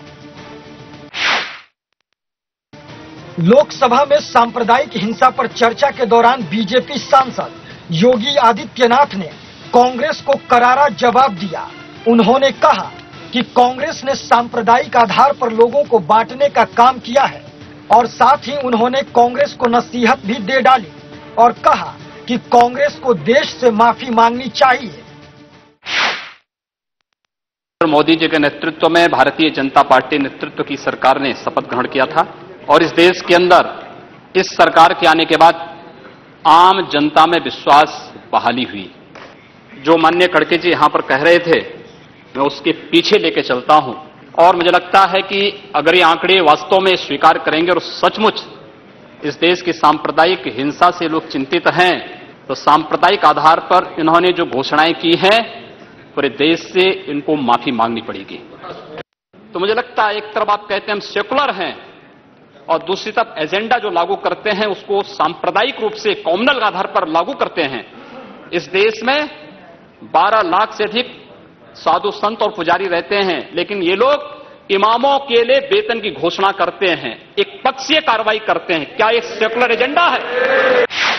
लोकसभा में सांप्रदायिक हिंसा पर चर्चा के दौरान बीजेपी सांसद योगी आदित्यनाथ ने कांग्रेस को करारा जवाब दिया। उन्होंने कहा कि कांग्रेस ने सांप्रदायिक आधार पर लोगों को बांटने का काम किया है और साथ ही उन्होंने कांग्रेस को नसीहत भी दे डाली और कहा कि कांग्रेस को देश से माफी मांगनी चाहिए। मोदी जी के नेतृत्व में भारतीय जनता पार्टी नेतृत्व की सरकार ने शपथ ग्रहण किया था और इस देश के अंदर इस सरकार के आने के बाद आम जनता में विश्वास बहाली हुई। जो माननीय खड़गे जी यहां पर कह रहे थे, मैं उसके पीछे लेके चलता हूं और मुझे लगता है कि अगर ये आंकड़े वास्तव में स्वीकार करेंगे और सचमुच इस देश की सांप्रदायिक हिंसा से लोग चिंतित हैं, तो सांप्रदायिक आधार पर इन्होंने जो घोषणाएं की हैं, पूरे देश से इनको माफी मांगनी पड़ेगी। तो मुझे लगता है एक तरफ आप कहते हैं हम सेकुलर हैं और दूसरी तरफ एजेंडा जो लागू करते हैं उसको सांप्रदायिक रूप से कॉम्युनल आधार पर लागू करते हैं। इस देश में 12 लाख से अधिक साधु संत और पुजारी रहते हैं, लेकिन ये लोग इमामों के लिए वेतन की घोषणा करते हैं, एक पक्षीय कार्रवाई करते हैं। क्या एक सेकुलर एजेंडा है?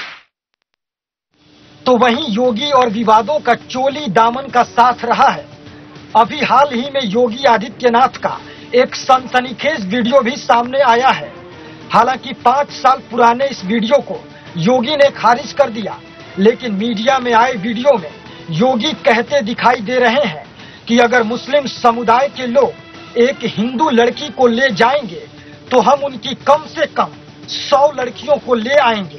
तो वहीं योगी और विवादों का चोली दामन का साथ रहा है। अभी हाल ही में योगी आदित्यनाथ का एक सनसनीखेज वीडियो भी सामने आया है। हालांकि 5 साल पुराने इस वीडियो को योगी ने खारिज कर दिया, लेकिन मीडिया में आए वीडियो में योगी कहते दिखाई दे रहे हैं कि अगर मुस्लिम समुदाय के लोग एक हिंदू लड़की को ले जाएंगे तो हम उनकी कम से कम 100 लड़कियों को ले आएंगे।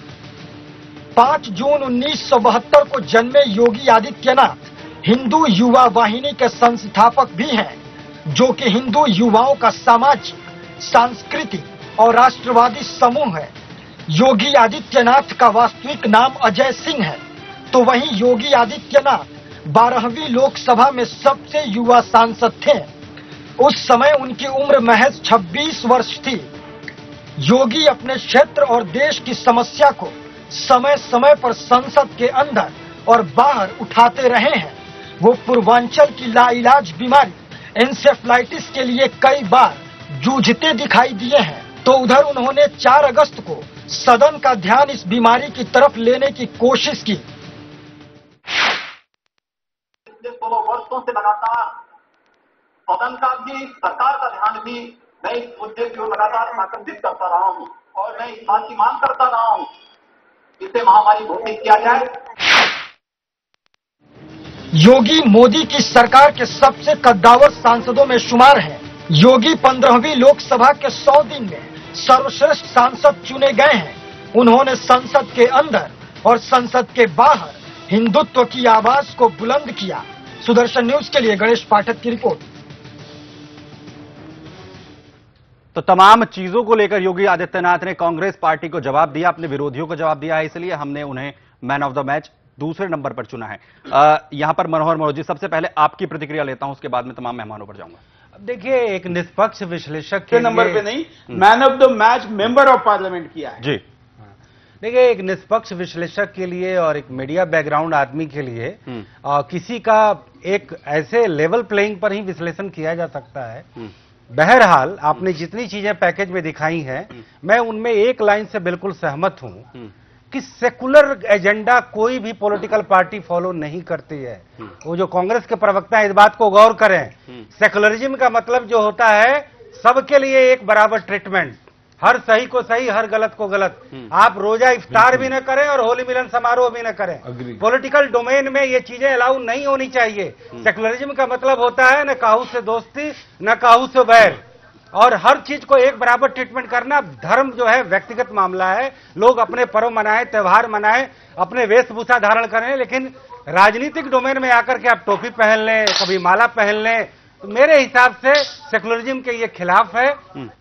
5 जून 1972 को जन्मे योगी आदित्यनाथ हिंदू युवा वाहिनी के संस्थापक भी हैं, जो कि हिंदू युवाओं का सामाजिक, सांस्कृतिक और राष्ट्रवादी समूह है। योगी आदित्यनाथ का वास्तविक नाम अजय सिंह है। तो वहीं योगी आदित्यनाथ 12वीं लोकसभा में सबसे युवा सांसद थे। उस समय उनकी उम्र महज 26 वर्ष थी। योगी अपने क्षेत्र और देश की समस्या को समय समय पर संसद के अंदर और बाहर उठाते रहे हैं। वो पूर्वांचल की लाइलाज बीमारी एन्सेफ्लाइटिस के लिए कई बार जूझते दिखाई दिए हैं। तो उधर उन्होंने 4 अगस्त को सदन का ध्यान इस बीमारी की तरफ लेने की कोशिश की। पिछले 16 वर्षों से लगातार सदन का भी, सरकार का ध्यान भी मैं इस मुद्दे की ओर लगातार आकर्षित करता रहा हूं और मैं इस बात की मांग करता रहा हूं, इसे महामारी घोषित किया जाए। योगी मोदी की सरकार के सबसे कद्दावर सांसदों में शुमार हैं। योगी 15वीं लोकसभा के 100 दिन में सर्वश्रेष्ठ सांसद चुने गए हैं। उन्होंने संसद के अंदर और संसद के बाहर हिंदुत्व की आवाज को बुलंद किया। सुदर्शन न्यूज के लिए गणेश पाठक की रिपोर्ट। तो तमाम चीजों को लेकर योगी आदित्यनाथ ने कांग्रेस पार्टी को जवाब दिया, अपने विरोधियों को जवाब दिया है, इसलिए हमने उन्हें मैन ऑफ द मैच दूसरे नंबर पर चुना है। यहां पर मनोहर मनोज जी, सबसे पहले आपकी प्रतिक्रिया लेता हूं, उसके बाद में तमाम मेहमानों पर जाऊंगा। अब देखिए, एक निष्पक्ष विश्लेषक के नंबर पे नहीं, man of the match member of parliament किया है। जी देखिए, एक निष्पक्ष विश्लेषक के लिए और एक मीडिया बैकग्राउंड आदमी के लिए किसी का एक ऐसे लेवल प्लेइंग पर ही विश्लेषण किया जा सकता है। बहरहाल आपने जितनी चीजें पैकेज में दिखाई हैं, मैं उनमें एक लाइन से बिल्कुल सहमत हूं कि सेकुलर एजेंडा कोई भी पॉलिटिकल पार्टी फॉलो नहीं करती है। वो जो कांग्रेस के प्रवक्ता इस बात को गौर करें, सेकुलरिज्म का मतलब जो होता है सबके लिए एक बराबर ट्रीटमेंट, हर सही को सही, हर गलत को गलत। आप रोजा इफ्तार भी न करें और होली मिलन समारोह भी न करें। पॉलिटिकल डोमेन में ये चीजें अलाउ नहीं होनी चाहिए। सेकुलरिज्म का मतलब होता है न काहू से दोस्ती न काहू से बैर, और हर चीज को एक बराबर ट्रीटमेंट करना। धर्म जो है व्यक्तिगत मामला है, लोग अपने पर्व मनाएं, त्योहार मनाएं, अपने वेशभूषा धारण करें, लेकिन राजनीतिक डोमेन में आकर के आप टोपी पहन लें, कभी माला पहन लें, तो मेरे हिसाब से सेकुलरिज्म के ये खिलाफ है।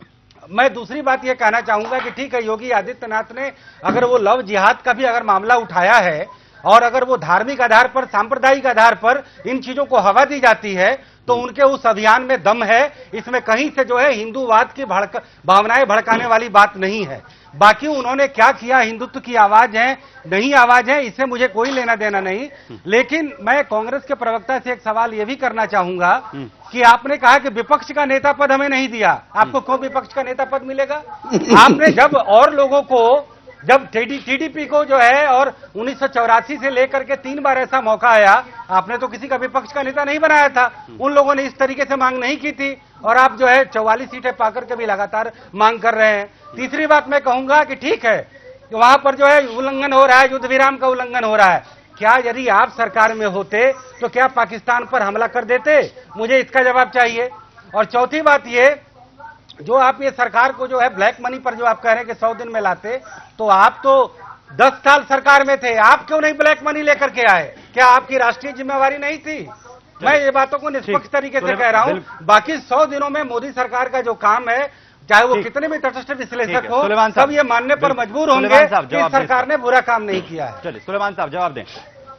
मैं दूसरी बात ये कहना चाहूंगा कि ठीक है, योगी आदित्यनाथ ने अगर वो लव जिहाद का भी अगर मामला उठाया है और अगर वो धार्मिक आधार पर, सांप्रदायिक आधार पर इन चीजों को हवा दी जाती है, तो उनके उस अभियान में दम है। इसमें कहीं से जो है हिंदूवाद की भावनाएं भड़काने वाली बात नहीं है। बाकी उन्होंने क्या किया, हिंदुत्व की आवाज है नहीं आवाज है, इससे मुझे कोई लेना देना नहीं। लेकिन मैं कांग्रेस के प्रवक्ता से एक सवाल ये भी करना चाहूंगा कि आपने कहा कि विपक्ष का नेता पद हमें नहीं दिया, आपको क्यों विपक्ष का नेता पद मिलेगा? आपने जब और लोगों को, जब टीडीपी को जो है और 1984 से लेकर के 3 बार ऐसा मौका आया, आपने तो किसी का विपक्ष का नेता नहीं बनाया था। उन लोगों ने इस तरीके से मांग नहीं की थी और आप जो है 44 सीटें पाकर के भी लगातार मांग कर रहे हैं। तीसरी बात मैं कहूंगा कि ठीक है, वहां पर जो है उल्लंघन हो रहा है, युद्ध विराम का उल्लंघन हो रहा है। क्या यदि आप सरकार में होते तो क्या पाकिस्तान पर हमला कर देते? मुझे इसका जवाब चाहिए। और चौथी बात ये, जो आप ये सरकार को जो है ब्लैक मनी पर जो आप कह रहे हैं कि 100 दिन में लाते, तो आप तो 10 साल सरकार में थे, आप क्यों नहीं ब्लैक मनी लेकर के आए? क्या आपकी राष्ट्रीय जिम्मेवारी नहीं थी? मैं ये बातों को निष्पक्ष तरीके से कह रहा हूं। बाकी 100 दिनों में मोदी सरकार का जो काम है, चाहे वो कितने भी तटस्थ विश्लेषक हो, सब ये मानने पर मजबूर होंगे कि सरकार ने बुरा काम नहीं किया है। चलिए सुलेमान साहब जवाब दें।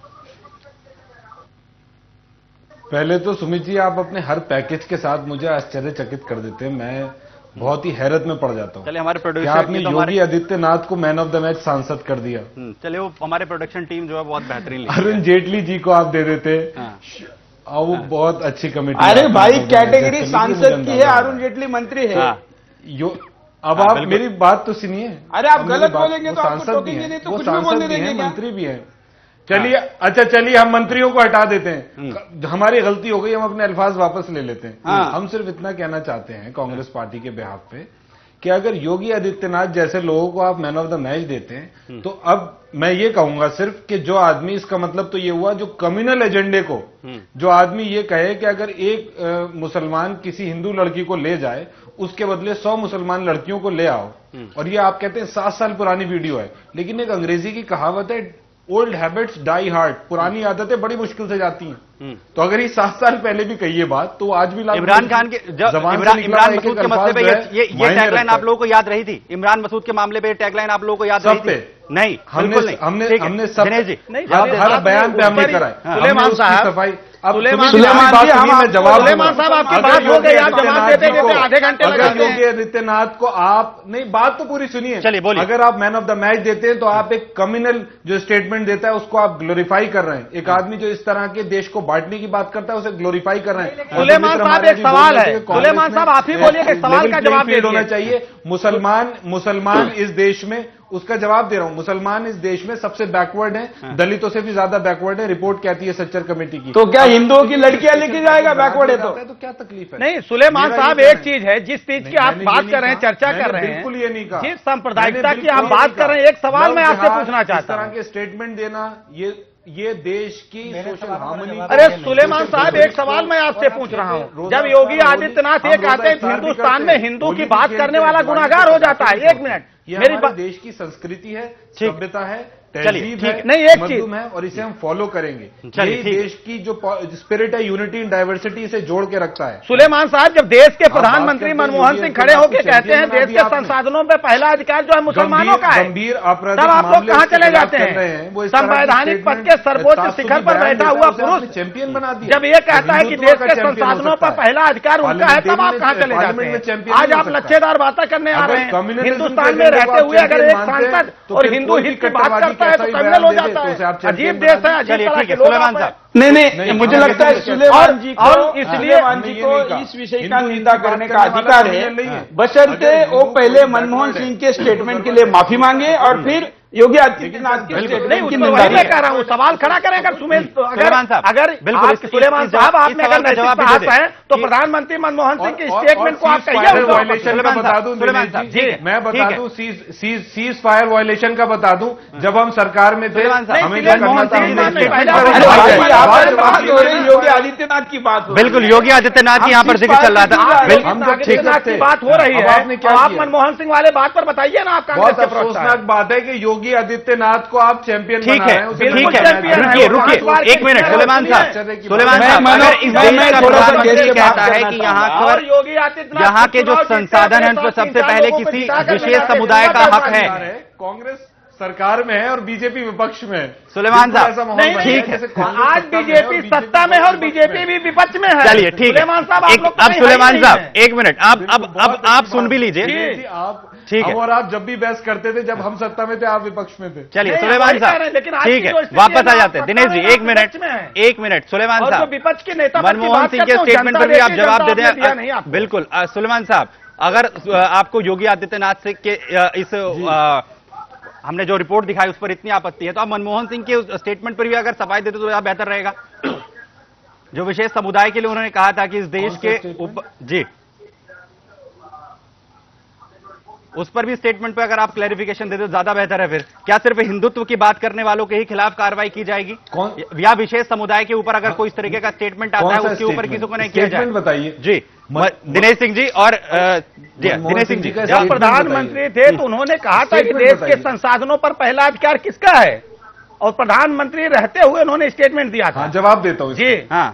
पहले तो सुमित जी, आप अपने हर पैकेज के साथ मुझे आश्चर्यचकित कर देते हैं, मैं बहुत ही हैरत में पड़ जाता हूँ। चलिए हमारे प्रोड्यूसर आपने योगी आदित्यनाथ को मैन ऑफ द मैच सांसद कर दिया। चलिए वो हमारे प्रोडक्शन टीम जो है बहुत बेहतरीन। अरुण जेटली जी को आप दे देते, और वो बहुत अच्छी कमेटी। अरे भाई, कैटेगरी सांसद की है, अरुण जेटली मंत्री है। अब आप मेरी बात तो सुनिए। अरे आप गलत बोलेंगे तो आपको टोकेंगे नहीं, तो कुछ भी बोलने देंगे क्या? मंत्री भी है। चलिए अच्छा, चलिए हम मंत्रियों को हटा देते हैं, हमारी गलती हो गई, हम अपने अल्फाज वापस ले लेते हैं। हम सिर्फ इतना कहना चाहते हैं कांग्रेस पार्टी के बिहाफ पे कि अगर योगी आदित्यनाथ जैसे लोगों को आप मैन ऑफ द मैच देते हैं, तो अब मैं ये कहूंगा सिर्फ कि जो आदमी, इसका मतलब तो ये हुआ जो कम्युनल एजेंडे को, जो आदमी ये कहे कि अगर एक मुसलमान किसी हिंदू लड़की को ले जाए, उसके बदले 100 मुसलमान लड़कियों को ले आओ, और ये आप कहते हैं 7 साल पुरानी वीडियो है। लेकिन एक अंग्रेजी की कहावत है, ओल्ड हैबिट्स डाई हार्ड, पुरानी आदतें बड़ी मुश्किल से जाती हैं। तो अगर ये 7 साल पहले भी कही ये बात, तो आज भी इमरान खान के इमरान मसूद के मसले पे ये टैगलाइन आप लोगों को याद रही थी? इमरान मसूद के मामले पे ये टैगलाइन आप लोगों को याद रही थी? नहीं, हमने सब हर बयान पे हमने कराए। सुलेमान साहब, सफाई सुलेमान साहब आपकी बात हो गई, आप जवाब देते देते आधे घंटे लगा दिए। योगी आदित्यनाथ को आप नहीं, बात तो पूरी सुनिए। चलिए बोलिए। अगर आप मैन ऑफ द मैच देते हैं तो आप एक कम्युनल जो स्टेटमेंट देता है उसको आप ग्लोरीफाई कर रहे हैं। एक आदमी जो इस तरह के देश को बांटने की बात करता है उसे ग्लोरीफाई कर रहे हैं। सुलेमान साहब एक सवाल है, सुलेमान साहब आप ही बोलिए कि सवाल का जवाब होना चाहिए। मुसलमान इस देश में, उसका जवाब दे रहा हूं, मुसलमान इस देश में सबसे बैकवर्ड है, दलितों से भी ज्यादा बैकवर्ड है, रिपोर्ट कहती है सच्चर कमेटी की। तो क्या हिंदुओं की लड़कियां लेके जाएगा बैकवर्ड है तो क्या तकलीफ है? नहीं सुलेमान साहब, एक चीज है, जिस चीज की आप बात कर रहे हैं, चर्चा कर रहे हैं, बिल्कुल ये नहीं कहा, जिस सांप्रदायिकता की आप बात कर रहे हैं, एक सवाल मैं आपसे पूछना चाहता हूं। इस तरह के स्टेटमेंट देना ये देश की सोशल हार्मनी। अरे सुलेमान साहब, एक सवाल मैं आपसे पूछ रहा हूं, जब योगी आदित्यनाथ ये कहते हैं हिंदुस्तान में हिंदू की बात करने वाला गुनाहगार हो जाता है, एक मिनट, मेरी देश की संस्कृति है, सभ्यता है, तहजीब है, नहीं एक चीज है, और इसे हम फॉलो करेंगे। यही देश की जो स्पिरिट है, यूनिटी इन डाइवर्सिटी, इसे जोड़ के रखता है। सुलेमान साहब, जब देश के प्रधानमंत्री मनमोहन सिंह खड़े होकर कहते हैं देश के संसाधनों में पहला अधिकार जो है मुसलमानों का है, गंभीर आपराधिक तब आप लोग कहां चले जाते हैं? संवैधानिक पद के सर्वोच्च शिखर पर बैठा हुआ पुरुष चैंपियन बना दिया, जब ये कहता है कि देश के संसाधनों पर पहला अधिकार उनका है, तब आप कहां चले जाते हैं? आज आप लच्छेदार बातें करने आ रहे हैं। हिंदुस्तान में रहते हुए अगर एक सांसद और हिंदू हित की बात करता है तो कम्युनल हो जाता है। अजीब देश है, अजीब तरह के लोग हैं। नहीं, मुझे लगता है सुलेमान जी को इस विषय का निंदा करने का अधिकार है, बशर्ते वो पहले मनमोहन सिंह के स्टेटमेंट के लिए माफी मांगे और फिर योगी आदित्यनाथ के स्टेटमेंट की निंदा मैं कह रहा हूँ, सवाल खड़ा करें। अगर अगर सुलेमान साहब आपने अगर नैतिक साहस है तो प्रधानमंत्री मनमोहन सिंह के स्टेटमेंट को आप कहिए। वायलेशन का बता दूं, मैं बता दूं, सीज फायर वायलेशन का बता दूं, जब हम सरकार में थे हमें क्या करना था। योगी आदित्यनाथ की बात, बिल्कुल योगी आदित्यनाथ की यहाँ पर जिक्र चल रहा था, आदित्यनाथ की बात हो रही है, आप मनमोहन सिंह वाले बात पर बताइए ना। आप बहुत अफसोसनाक बात है कि योगी आदित्यनाथ को आप चैंपियन बना रहे हैं। ठीक है, रुकिए एक मिनट। सुलेमान साहब, अगर इस देश का प्रधानमंत्री कहता है कि यहाँ के जो संसाधन है उनको सबसे पहले किसी विशेष समुदाय का हक है, कांग्रेस सरकार में है और बीजेपी विपक्ष में है। सुलेमान साहब, ठीक है, आज बीजेपी सत्ता में है और बीजेपी भी विपक्ष में है। चलिए ठीक है। अब सुलेमान साहब एक मिनट, अब आप सुन भी लीजिए। आप ठीक है, और आप जब भी बहस करते थे, जब हम सत्ता में थे आप विपक्ष में थे। चलिए सुलेमान साहब, ठीक है, वापस आ जाते हैं। दिनेश जी एक मिनट। सुलेमान साहब, विपक्ष के नेता मनमोहन सिंह के स्टेटमेंट पर भी आप जवाब दे दें। बिल्कुल सुलेमान साहब, अगर आपको योगी आदित्यनाथ से के इस हमने जो रिपोर्ट दिखाई उस पर इतनी आपत्ति है, तो आप मनमोहन सिंह के स्टेटमेंट पर भी अगर सफाई देते तो ज्यादा बेहतर रहेगा। जो विशेष समुदाय के लिए उन्होंने कहा था कि इस देश के जी उस पर भी स्टेटमेंट पे अगर आप क्लैरिफिकेशन दे दो ज्यादा बेहतर है। फिर क्या सिर्फ हिंदुत्व की बात करने वालों के ही खिलाफ कार्रवाई की जाएगी या विशेष समुदाय के ऊपर अगर कोई इस तरीके का स्टेटमेंट आता है उसके ऊपर किसी को नहीं किया जाए? बताइए जी। दिनेश सिंह जी और दिनेश सिंह जी जब प्रधानमंत्री थे तो उन्होंने कहा था कि देश के संसाधनों पर पहला अधिकार किसका है, और प्रधानमंत्री रहते हुए उन्होंने स्टेटमेंट दिया था। जवाब देता हूं जी। हाँ,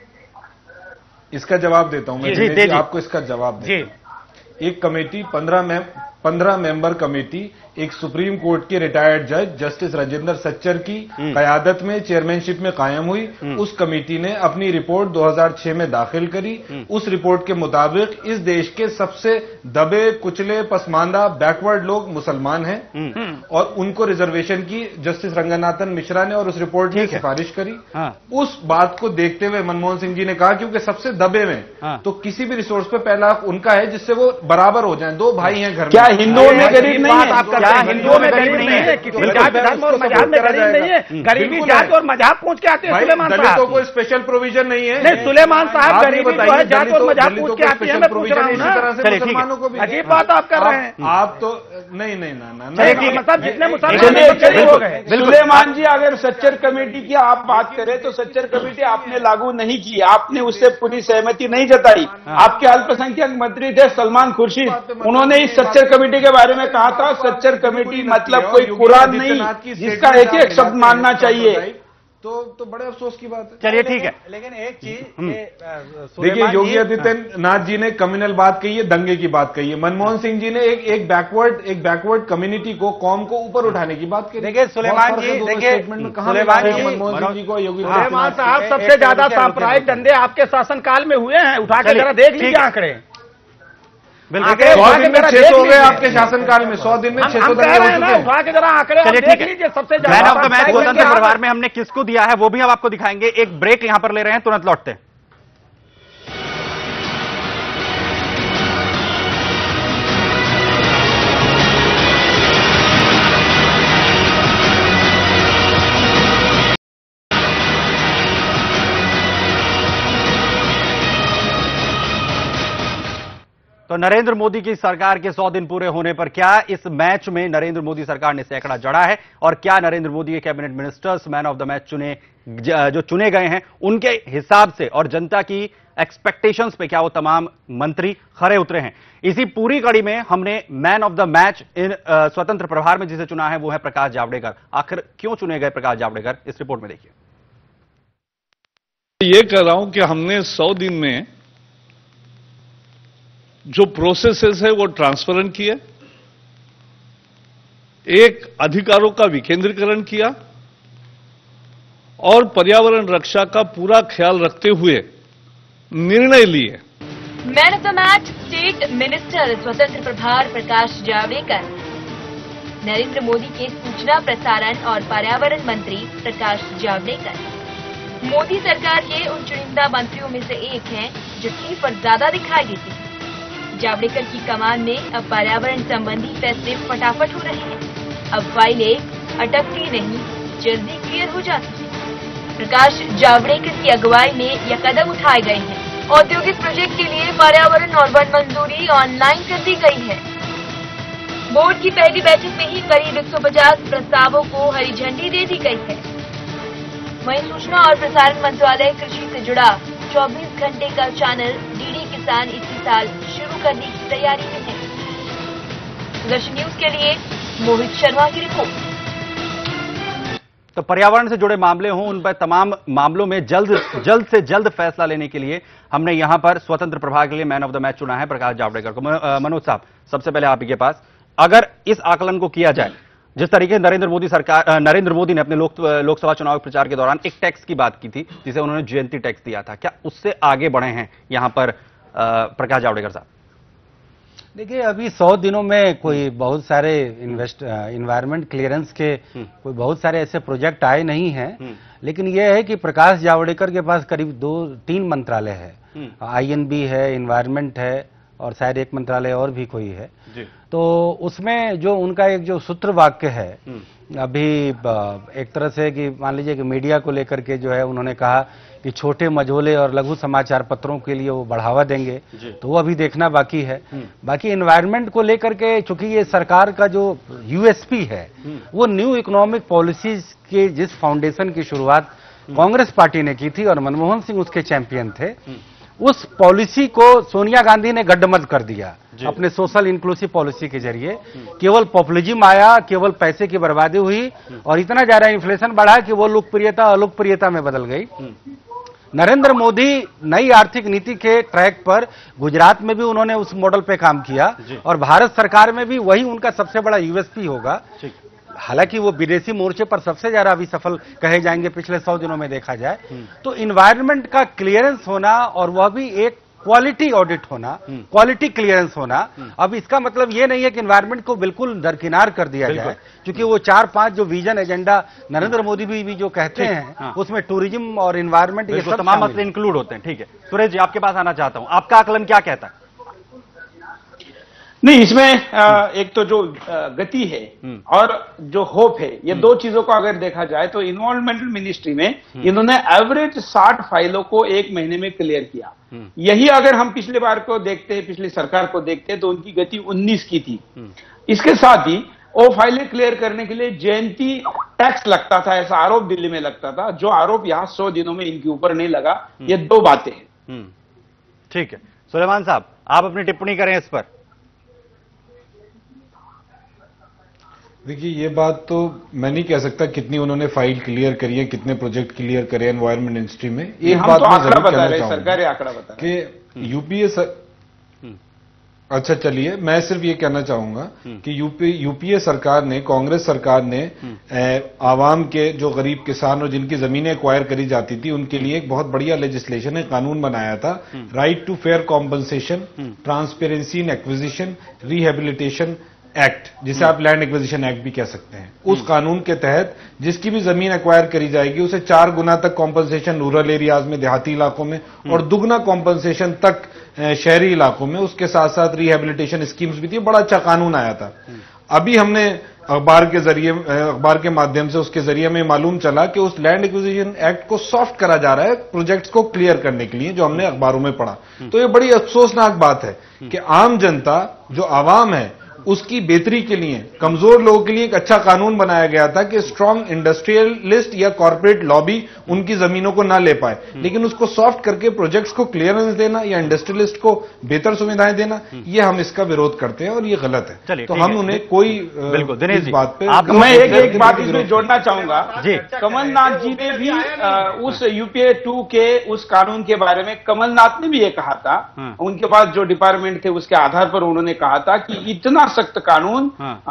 इसका जवाब देता हूं मैं जी, आपको इसका जवाब जी। एक कमेटी 15 मेंबर कमेटी एक सुप्रीम कोर्ट के रिटायर्ड जज जस्टिस राजेंद्र सच्चर की कयादत में चेयरमैनशिप में कायम हुई। उस कमेटी ने अपनी रिपोर्ट 2006 में दाखिल करी। उस रिपोर्ट के मुताबिक इस देश के सबसे दबे कुचले पसमानदा बैकवर्ड लोग मुसलमान हैं और उनको रिजर्वेशन की जस्टिस रंगनाथन मिश्रा ने और उस रिपोर्ट में सिफारिश करी। उस बात को देखते हुए मनमोहन सिंह जी ने कहा क्योंकि सबसे दबे में तो किसी भी रिसोर्स पे पहला उनका है जिससे वो बराबर हो जाए। 2 भाई हैं घर में। क्या हिंदुओं में गरीब नहीं है? क्या हिंदुओं में गरीब नहीं है? किसी जात धर्म और मजहब में गरीब नहीं है? गरीबी जात और मजहब पूछ के आते हैं सुलेमान साहब। दलितों को स्पेशल प्रोविजन नहीं है। नहीं सुलेमान साहब, गरीबी जो है जात और मजहब पूछ के आते हैं, मैं पूछ रहा हूं ना। मुसलमानों को भी अजीब बात आप कर रहे हैं। आप तो नहीं मतलब जितने मुसलमान हो गए। सुलेमान जी, अगर सच्चर कमेटी की आप बात करें तो सच्चर कमेटी आपने लागू नहीं की, आपने उससे पूरी सहमति नहीं जताई। आपके अल्पसंख्यक मंत्री थे सलमान खुर्शीद, उन्होंने इस सच्चर कमेटी के बारे में कहा था सच्चर कमेटी मतलब कोई कुरान नहीं जिसका एक एक शब्द मानना चाहिए। तो बड़े अफसोस की बात है। चलिए ठीक है, लेकिन एक चीज देखिए, योगी आदित्यनाथ जी ने कम्युनल बात कही है, दंगे की बात कही है। मनमोहन सिंह जी ने एक बैकवर्ड कम्युनिटी को, कौम को ऊपर उठाने की बात कही। देखिए सुलेमान जी, मनमोहन सिंह जी को योगी सुलेमान साहब, सबसे ज्यादा सांप्रदायिक दंगे आपके शासनकाल में हुए हैं। उठा के जरा देख लीजिए आंकड़े। 100 दिन में 600 हो गए आपके शासनकाल में। 100 दिन में 600 दंगे हो चुके हैं। उठा के जरा आंकड़े देख लीजिए। सबसे ज्यादा मैन ऑफ द मैच स्वतंत्र प्रभार में हमने किसको दिया है वो भी हम आपको दिखाएंगे। एक ब्रेक यहां पर ले रहे हैं, तुरंत लौटते हैं। तो नरेंद्र मोदी की सरकार के 100 दिन पूरे होने पर क्या इस मैच में नरेंद्र मोदी सरकार ने सैकड़ा जड़ा है और क्या नरेंद्र मोदी के cabinet ministers man of the match जो चुने गए हैं उनके हिसाब से और जनता की एक्सपेक्टेशंस पे क्या वो तमाम मंत्री खरे उतरे हैं? इसी पूरी कड़ी में हमने मैन ऑफ द मैच इन स्वतंत्र प्रभार में जिसे चुना है वो है प्रकाश जावड़ेकर। आखिर क्यों चुने गए प्रकाश जावड़ेकर, इस रिपोर्ट में देखिए। ये कह रहा हूं कि हमने 100 दिन में जो प्रोसेसेस है वो ट्रांसपेरेंट किए, एक अधिकारों का विकेंद्रीकरण किया और पर्यावरण रक्षा का पूरा ख्याल रखते हुए निर्णय लिए। Man of the match state minister स्वतंत्र प्रभार प्रकाश जावड़ेकर। नरेंद्र मोदी के सूचना प्रसारण और पर्यावरण मंत्री प्रकाश जावड़ेकर मोदी सरकार के उन चुनिंदा मंत्रियों में से एक हैं जो टीवी पर ज्यादा दिखाई देती है। जावड़ेकर की कमान में अब पर्यावरण संबंधी फैसले फटाफट हो रहे हैं। अब फाइलें अटकती नहीं, जल्दी क्लियर हो जाती है। प्रकाश जावड़ेकर की अगुवाई में यह कदम उठाए गए हैं। औद्योगिक प्रोजेक्ट के लिए पर्यावरण और वन मंजूरी ऑनलाइन कर दी गई है। बोर्ड की पहली बैठक में ही करीब 150 प्रस्तावों को हरी झंडी दे दी गई है। वहीं सूचना और प्रसारण मंत्रालय कृषि से जुड़ा 24 घंटे का चैनल डीडी किसान इसी साल शुरू करने की तैयारी में है। दर्शन न्यूज के लिए मोहित शर्मा की रिपोर्ट। तो पर्यावरण से जुड़े मामले हों उन पर तमाम मामलों में जल्द से जल्द फैसला लेने के लिए हमने यहां पर स्वतंत्र प्रभार के लिए मैन ऑफ द मैच चुना है प्रकाश जावड़ेकर को। मनोज साहब, सबसे पहले आप ही के पास, अगर इस आकलन को किया जाए जिस तरीके से नरेंद्र मोदी ने अपने लोकसभा चुनाव प्रचार के दौरान एक टैक्स की बात की थी जिसे उन्होंने जीएसटी टैक्स दिया था, क्या उससे आगे बढ़े हैं यहां पर प्रकाश जावड़ेकर साहब? देखिए, अभी 100 दिनों में कोई बहुत सारे इन्वायरमेंट क्लियरेंस के कोई बहुत सारे ऐसे प्रोजेक्ट आए नहीं हैं, लेकिन यह है कि प्रकाश जावड़ेकर के पास करीब 2-3 मंत्रालय है। आईएनबी है, इन्वायरमेंट है और शायद एक मंत्रालय और भी कोई है जी। तो उसमें जो उनका एक जो सूत्र वाक्य है अभी एक तरह से कि मान लीजिए कि मीडिया को लेकर के जो है उन्होंने कहा कि छोटे मझोले और लघु समाचार पत्रों के लिए वो बढ़ावा देंगे, तो वो अभी देखना बाकी है। बाकी एनवायरनमेंट को लेकर के चूंकि ये सरकार का जो यूएसपी है वो न्यू इकोनॉमिक पॉलिसीज के जिस फाउंडेशन की शुरुआत कांग्रेस पार्टी ने की थी और मनमोहन सिंह उसके चैंपियन थे, उस पॉलिसी को सोनिया गांधी ने गड्ढमड कर दिया अपने सोशल इंक्लूसिव पॉलिसी के जरिए। केवल पॉपुलिज्म आया, केवल पैसे की बर्बादी हुई और इतना ज्यादा इन्फ्लेशन बढ़ा कि वो लोकप्रियता अलोकप्रियता में बदल गई। नरेंद्र मोदी नई आर्थिक नीति के ट्रैक पर गुजरात में भी उन्होंने उस मॉडल पे काम किया और भारत सरकार में भी वही उनका सबसे बड़ा यूएसपी होगा। हालांकि वो विदेशी मोर्चे पर सबसे ज्यादा अभी सफल कहे जाएंगे पिछले 100 दिनों में देखा जाए तो इन्वायरमेंट का क्लियरेंस होना और वह भी एक क्वालिटी ऑडिट होना, क्वालिटी क्लियरेंस होना। अब इसका मतलब ये नहीं है कि इन्वायरमेंट को बिल्कुल दरकिनार कर दिया जाए, क्योंकि वो 4-5 जो विजन एजेंडा नरेंद्र मोदी भी जो कहते हैं उसमें टूरिज्म और इन्वायरमेंट ये सब तमाम मसले इंक्लूड होते हैं। ठीक है सुरेश जी, आपके पास आना चाहता हूं, आपका आकलन क्या कहता है? नहीं, इसमें एक तो जो गति है और जो होप है, ये दो चीजों को अगर देखा जाए तो इन्वायरमेंटल मिनिस्ट्री में इन्होंने एवरेज 60 फाइलों को 1 महीने में क्लियर किया। यही अगर हम पिछले बार को देखते, पिछली सरकार को देखते तो उनकी गति 19 की थी। इसके साथ ही वो फाइलें क्लियर करने के लिए जयंती टैक्स लगता था, ऐसा आरोप दिल्ली में लगता था, जो आरोप यहां 100 दिनों में इनके ऊपर नहीं लगा। ये दो बातें हैं। ठीक है सुलेमान साहब, आप अपनी टिप्पणी करें इस पर। देखिए, ये बात तो मैं नहीं कह सकता कितनी उन्होंने फाइल क्लियर करी है, कितने प्रोजेक्ट क्लियर करे एनवायरमेंट मिनिस्ट्री में। एक बात तो मैं जरूर कहना चाहूंगा, सरकारी आंकड़ा बता कि यूपीए अच्छा चलिए, मैं सिर्फ ये कहना चाहूंगा कि यूपीए सरकार ने, कांग्रेस सरकार ने आवाम के जो गरीब किसान और जिनकी जमीनें एक्वायर करी जाती थी उनके लिए एक बहुत बढ़िया लेजिस्लेशन है, कानून बनाया था, right to fair compensation, transparency in acquisition, rehabilitation act, जिसे आप लैंड एक्विजिशन एक्ट भी कह सकते हैं। उस कानून के तहत जिसकी भी जमीन एक्वायर करी जाएगी उसे 4 गुना तक कॉम्पनसेशन रूरल एरियाज में, देहाती इलाकों में, और दुगना कॉम्पनसेशन तक शहरी इलाकों में। उसके साथ साथ रिहेबिलिटेशन स्कीम्स भी थी। बड़ा अच्छा कानून आया था। अभी हमने अखबार के माध्यम से उसके जरिए में मालूम चला कि उस लैंड एक्विजिशन एक्ट को सॉफ्ट करा जा रहा है प्रोजेक्ट्स को क्लियर करने के लिए, जो हमने अखबारों में पढ़ा। तो ये बड़ी अफसोसनाक बात है कि आम जनता, जो आवाम है, उसकी बेहतरी के लिए, कमजोर लोगों के लिए एक अच्छा कानून बनाया गया था कि स्ट्रांग इंडस्ट्रियलिस्ट या कॉर्पोरेट लॉबी उनकी जमीनों को ना ले पाए, लेकिन उसको सॉफ्ट करके प्रोजेक्ट्स को क्लियरेंस देना या इंडस्ट्रियलिस्ट को बेहतर सुविधाएं देना, ये हम इसका विरोध करते हैं और ये गलत है। तो हम उन्हें कोई बिल्कुल इस बात पे मैं एक बात इसमें जोड़ना चाहूंगा जी। कमलनाथ जी ने भी उस यूपीए 2 के उस कानून के बारे में कमलनाथ ने भी ये कहा था, उनके पास जो डिपार्टमेंट थे उसके आधार पर उन्होंने कहा था कि इतना सख्त कानून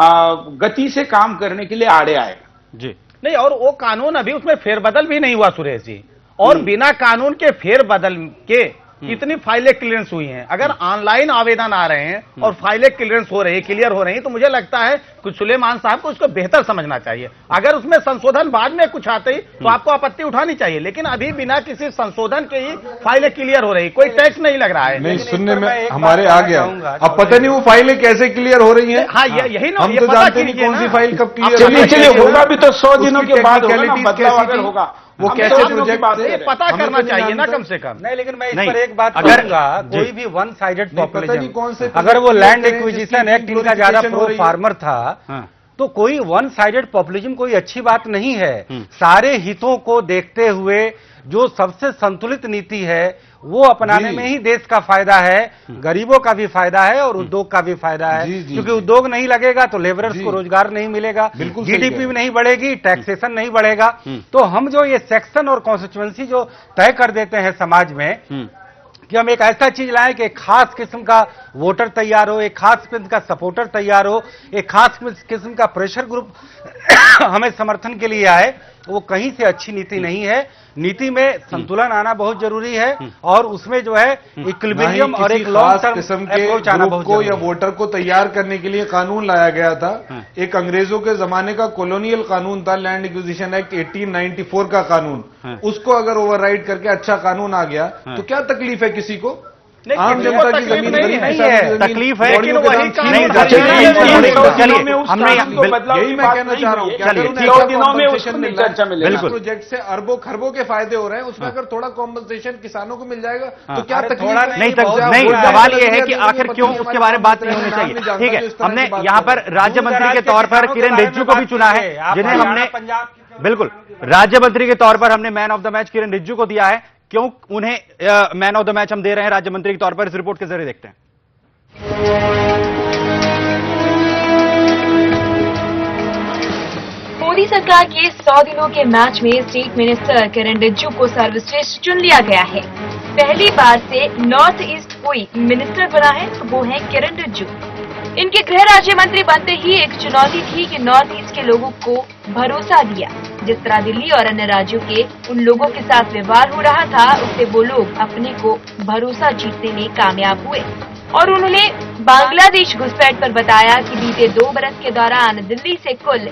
गति से काम करने के लिए आड़े आएगा जी। नहीं, और वो कानून अभी उसमें फेरबदल भी नहीं हुआ सुरेश जी, और बिना कानून के फेरबदल के कितनी फाइलें क्लियरेंस हुई हैं। अगर ऑनलाइन आवेदन आ रहे हैं और फाइलें क्लियरेंस हो रही है, क्लियर हो रही हैं, तो मुझे लगता है कि सुलेमान साहब को उसको बेहतर समझना चाहिए। अगर उसमें संशोधन बाद में कुछ आते ही तो आपको आपत्ति उठानी चाहिए, लेकिन अभी बिना किसी संशोधन के ही फाइलें क्लियर हो रही, कोई टैक्स नहीं लग रहा है। नहीं, सुनने में हमारे आ गया। अब पता नहीं वो फाइलें कैसे क्लियर हो रही है। हाँ, यही ना, हम तो जानते नहीं कौन सी फाइल कब क्लियर। चलिए होगा भी तो 100 दिनों के बाद होगा, वो कैसे प्रोजेक्ट पता करना चाहिए ना कम से कम। नहीं, लेकिन मैं इस पर एक बात कहूंगा, कोई भी वन साइडेड पॉपुलिज्म, अगर वो लैंड एक्विजिशन एक्ट इनका ज्यादा प्रो फार्मर था तो कोई वन साइडेड पॉपुलिज्म कोई अच्छी बात नहीं है। सारे हितों को देखते हुए जो सबसे संतुलित नीति है वो अपनाने में ही देश का फायदा है, गरीबों का भी फायदा है और उद्योग का भी फायदा है। क्योंकि उद्योग नहीं लगेगा तो लेबरर्स को रोजगार नहीं मिलेगा, जीडीपी भी नहीं बढ़ेगी, टैक्सेशन नहीं बढ़ेगा। तो हम जो ये सेक्शन और कॉन्स्टिट्यूएंसी जो तय कर देते हैं समाज में कि हम एक ऐसा चीज लाएं कि एक खास किस्म का वोटर तैयार हो, एक खास किस्म का सपोर्टर तैयार हो, एक खास किस्म का प्रेशर ग्रुप हमें समर्थन के लिए आए, वो कहीं से अच्छी नीति नहीं है। नीति में संतुलन आना बहुत जरूरी है और उसमें जो है इक्विलिब्रियम और एक लॉन्ग टर्म किस्म के ग्रुप को या वोटर को तैयार करने के लिए कानून लाया गया था। एक अंग्रेजों के जमाने का कॉलोनियल कानून था, लैंड एक्विजिशन एक्ट 1894 का कानून। उसको अगर ओवरराइड करके अच्छा कानून आ गया तो क्या तकलीफ है किसी को? आम जनता की जमीन नहीं है, तकलीफ है, लेकिन वही काम नहीं, चलिए हमने यही मैं कहना चाह रहा हूँ, चलिए 2 दिनों में उसमें चर्चा मिलेगी। बिल्कुल। प्रोजेक्ट से अरबों खरबों के फायदे हो रहे हैं, उसमें अगर थोड़ा कॉम्पनसेशन किसानों को मिल जाएगा तो क्या तकलीफ है? नहीं, सवाल ये है कि आखिर क्यों उसके बारे में बात नहीं होनी चाहिए। ठीक है, हमने यहाँ पर राज्य मंत्री के तौर पर किरण रिजिजू को भी चुना है, जिन्हें हमने बिल्कुल राज्य मंत्री के तौर पर हमने man of the match Kiran Rijiju को दिया है। क्यों उन्हें मैन ऑफ द मैच हम दे रहे हैं राज्य मंत्री के तौर पर, इस रिपोर्ट के जरिए देखते हैं। मोदी सरकार के 100 दिनों के मैच में स्टेट मिनिस्टर किरण रिजिजू को सर्वश्रेष्ठ चुन लिया गया है। पहली बार से नॉर्थ ईस्ट कोई मिनिस्टर बना है तो वो है किरण रिजिजू। इनके गृह राज्य मंत्री बनते ही एक चुनौती थी कि नॉर्थ ईस्ट के लोगों को भरोसा दिया। जिस तरह दिल्ली और अन्य राज्यों के उन लोगों के साथ व्यवहार हो रहा था, उससे वो लोग अपने को भरोसा जीतने में कामयाब हुए। और उन्होंने बांग्लादेश घुसपैठ पर बताया कि बीते 2 बरस के दौरान दिल्ली से कुल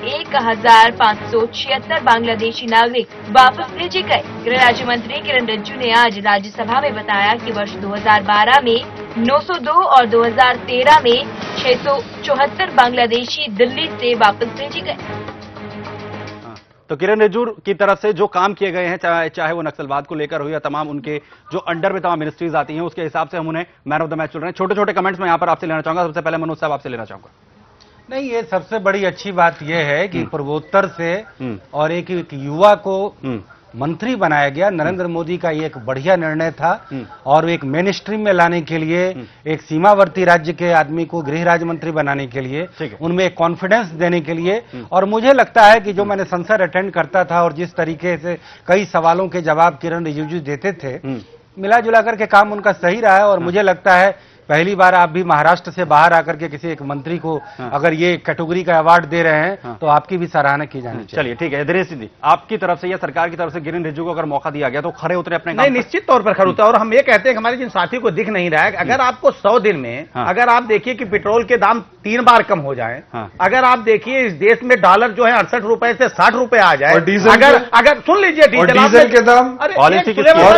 1576 बांग्लादेशी नागरिक वापस भेजे गए। गृह राज्य मंत्री किरण रिजिजू ने आज राज्यसभा में बताया कि वर्ष 2012 में 902 और 2013 में 674 बांग्लादेशी दिल्ली से वापस भेजे गए। तो किरण रिजिजू की तरफ से जो काम किए गए हैं, चाहे वो नक्सलवाद को लेकर हो या तमाम उनके जो अंडर में तमाम मिनिस्ट्रीज आती हैं, उसके हिसाब से हम उन्हें मैन ऑफ द मैच चुन रहे हैं। छोटे छोटे कमेंट्स में यहां पर आपसे लेना चाहूंगा। सबसे पहले मनोज साहब आपसे लेना चाहूंगा। नहीं, ये सबसे बड़ी अच्छी बात यह है कि पूर्वोत्तर से और एक युवा को मंत्री बनाया गया। नरेंद्र मोदी का ये एक बढ़िया निर्णय था और एक मेन स्ट्रीम में लाने के लिए, एक सीमावर्ती राज्य के आदमी को गृह राज्य मंत्री बनाने के लिए, उनमें एक कॉन्फिडेंस देने के लिए। और मुझे लगता है कि जो मैंने संसद अटेंड करता था और जिस तरीके से कई सवालों के जवाब किरण रिजिजू देते थे, मिला जुला करके काम उनका सही रहा है। और मुझे लगता है पहली बार आप भी महाराष्ट्र से बाहर आकर के किसी एक मंत्री को अगर ये कैटेगरी का अवार्ड दे रहे हैं तो आपकी भी सराहना की जानी चाहिए। चलिए ठीक है, दिनेश जी, आपकी तरफ से या सरकार की तरफ से किरण रिजिजू को अगर मौका दिया गया तो खड़े उतरे अपने काम? नहीं, निश्चित तौर पर खड़े उतरे। और हम ये कहते हैं कि हमारे जिन साथियों को दिख नहीं रहा है, अगर आपको 100 दिन में अगर आप देखिए कि पेट्रोल के दाम 3 बार कम हो जाए, अगर आप देखिए इस देश में डॉलर जो है 68 रुपए से 60 रुपए आ जाए, अगर सुन लीजिए डीजल के दाम, पॉलिसी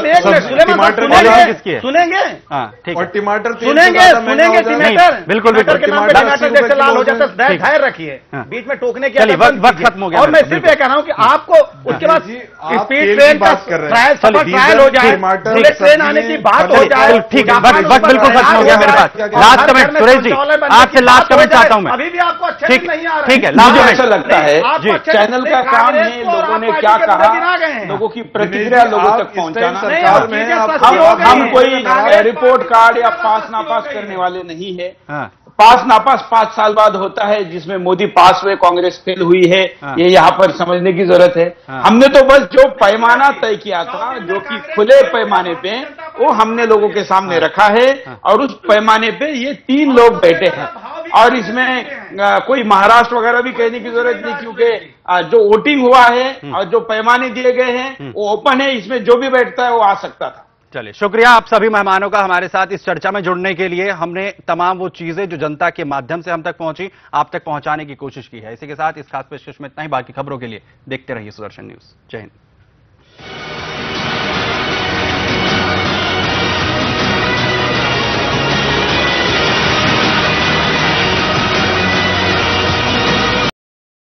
सुनेंगे और टमाटर सुनेंगे बिल्कुल जैसे लाल हो जाता है, धैर्य रखिए, बीच में टोकने की वक्त खत्म हो गया। और मैं सिर्फ ये कह रहा हूँ कि आपको उसके बाद स्पीड ट्रेन का ट्रायल हो जाए, बुलेट ट्रेन आने की बात हो जाए। ठीक है, वक्त बिल्कुल खत्म हो गया मेरे पास। लास्ट कमेंट सुरेश जी, आपसे लास्ट कमेंट चाहता हूँ मैं। अभी भी आपको अच्छे नहीं आ रहा है। ठीक है, मुझे ऐसा लगता है चैनल का काम है लोगों ने क्या कहा, लोगों की प्रतिक्रिया लोगों तक पहुंचाना। हम कोई रिपोर्ट कार्ड या पास नापास करने वाले नहीं है। पास नापास 5 साल बाद होता है, जिसमें मोदी पास हुए, कांग्रेस फेल हुई है, ये यहाँ पर समझने की जरूरत है। हमने तो बस जो पैमाना तय किया था, जो कि खुले पैमाने पे, वो हमने लोगों के सामने रखा है। और उस पैमाने पे ये 3 लोग बैठे हैं और इसमें कोई महाराष्ट्र वगैरह भी कहने की जरूरत नहीं, क्योंकि जो वोटिंग हुआ है और जो पैमाने दिए गए हैं वो ओपन है, इसमें जो भी बैठता है वो आ सकता था। चलिए, शुक्रिया आप सभी मेहमानों का हमारे साथ इस चर्चा में जुड़ने के लिए। हमने तमाम वो चीजें जो जनता के माध्यम से हम तक पहुंची, आप तक पहुंचाने की कोशिश की है। इसी के साथ इस खास पेशकश में इतना ही। बाकी खबरों के लिए देखते रहिए सुदर्शन न्यूज। जय हिंद।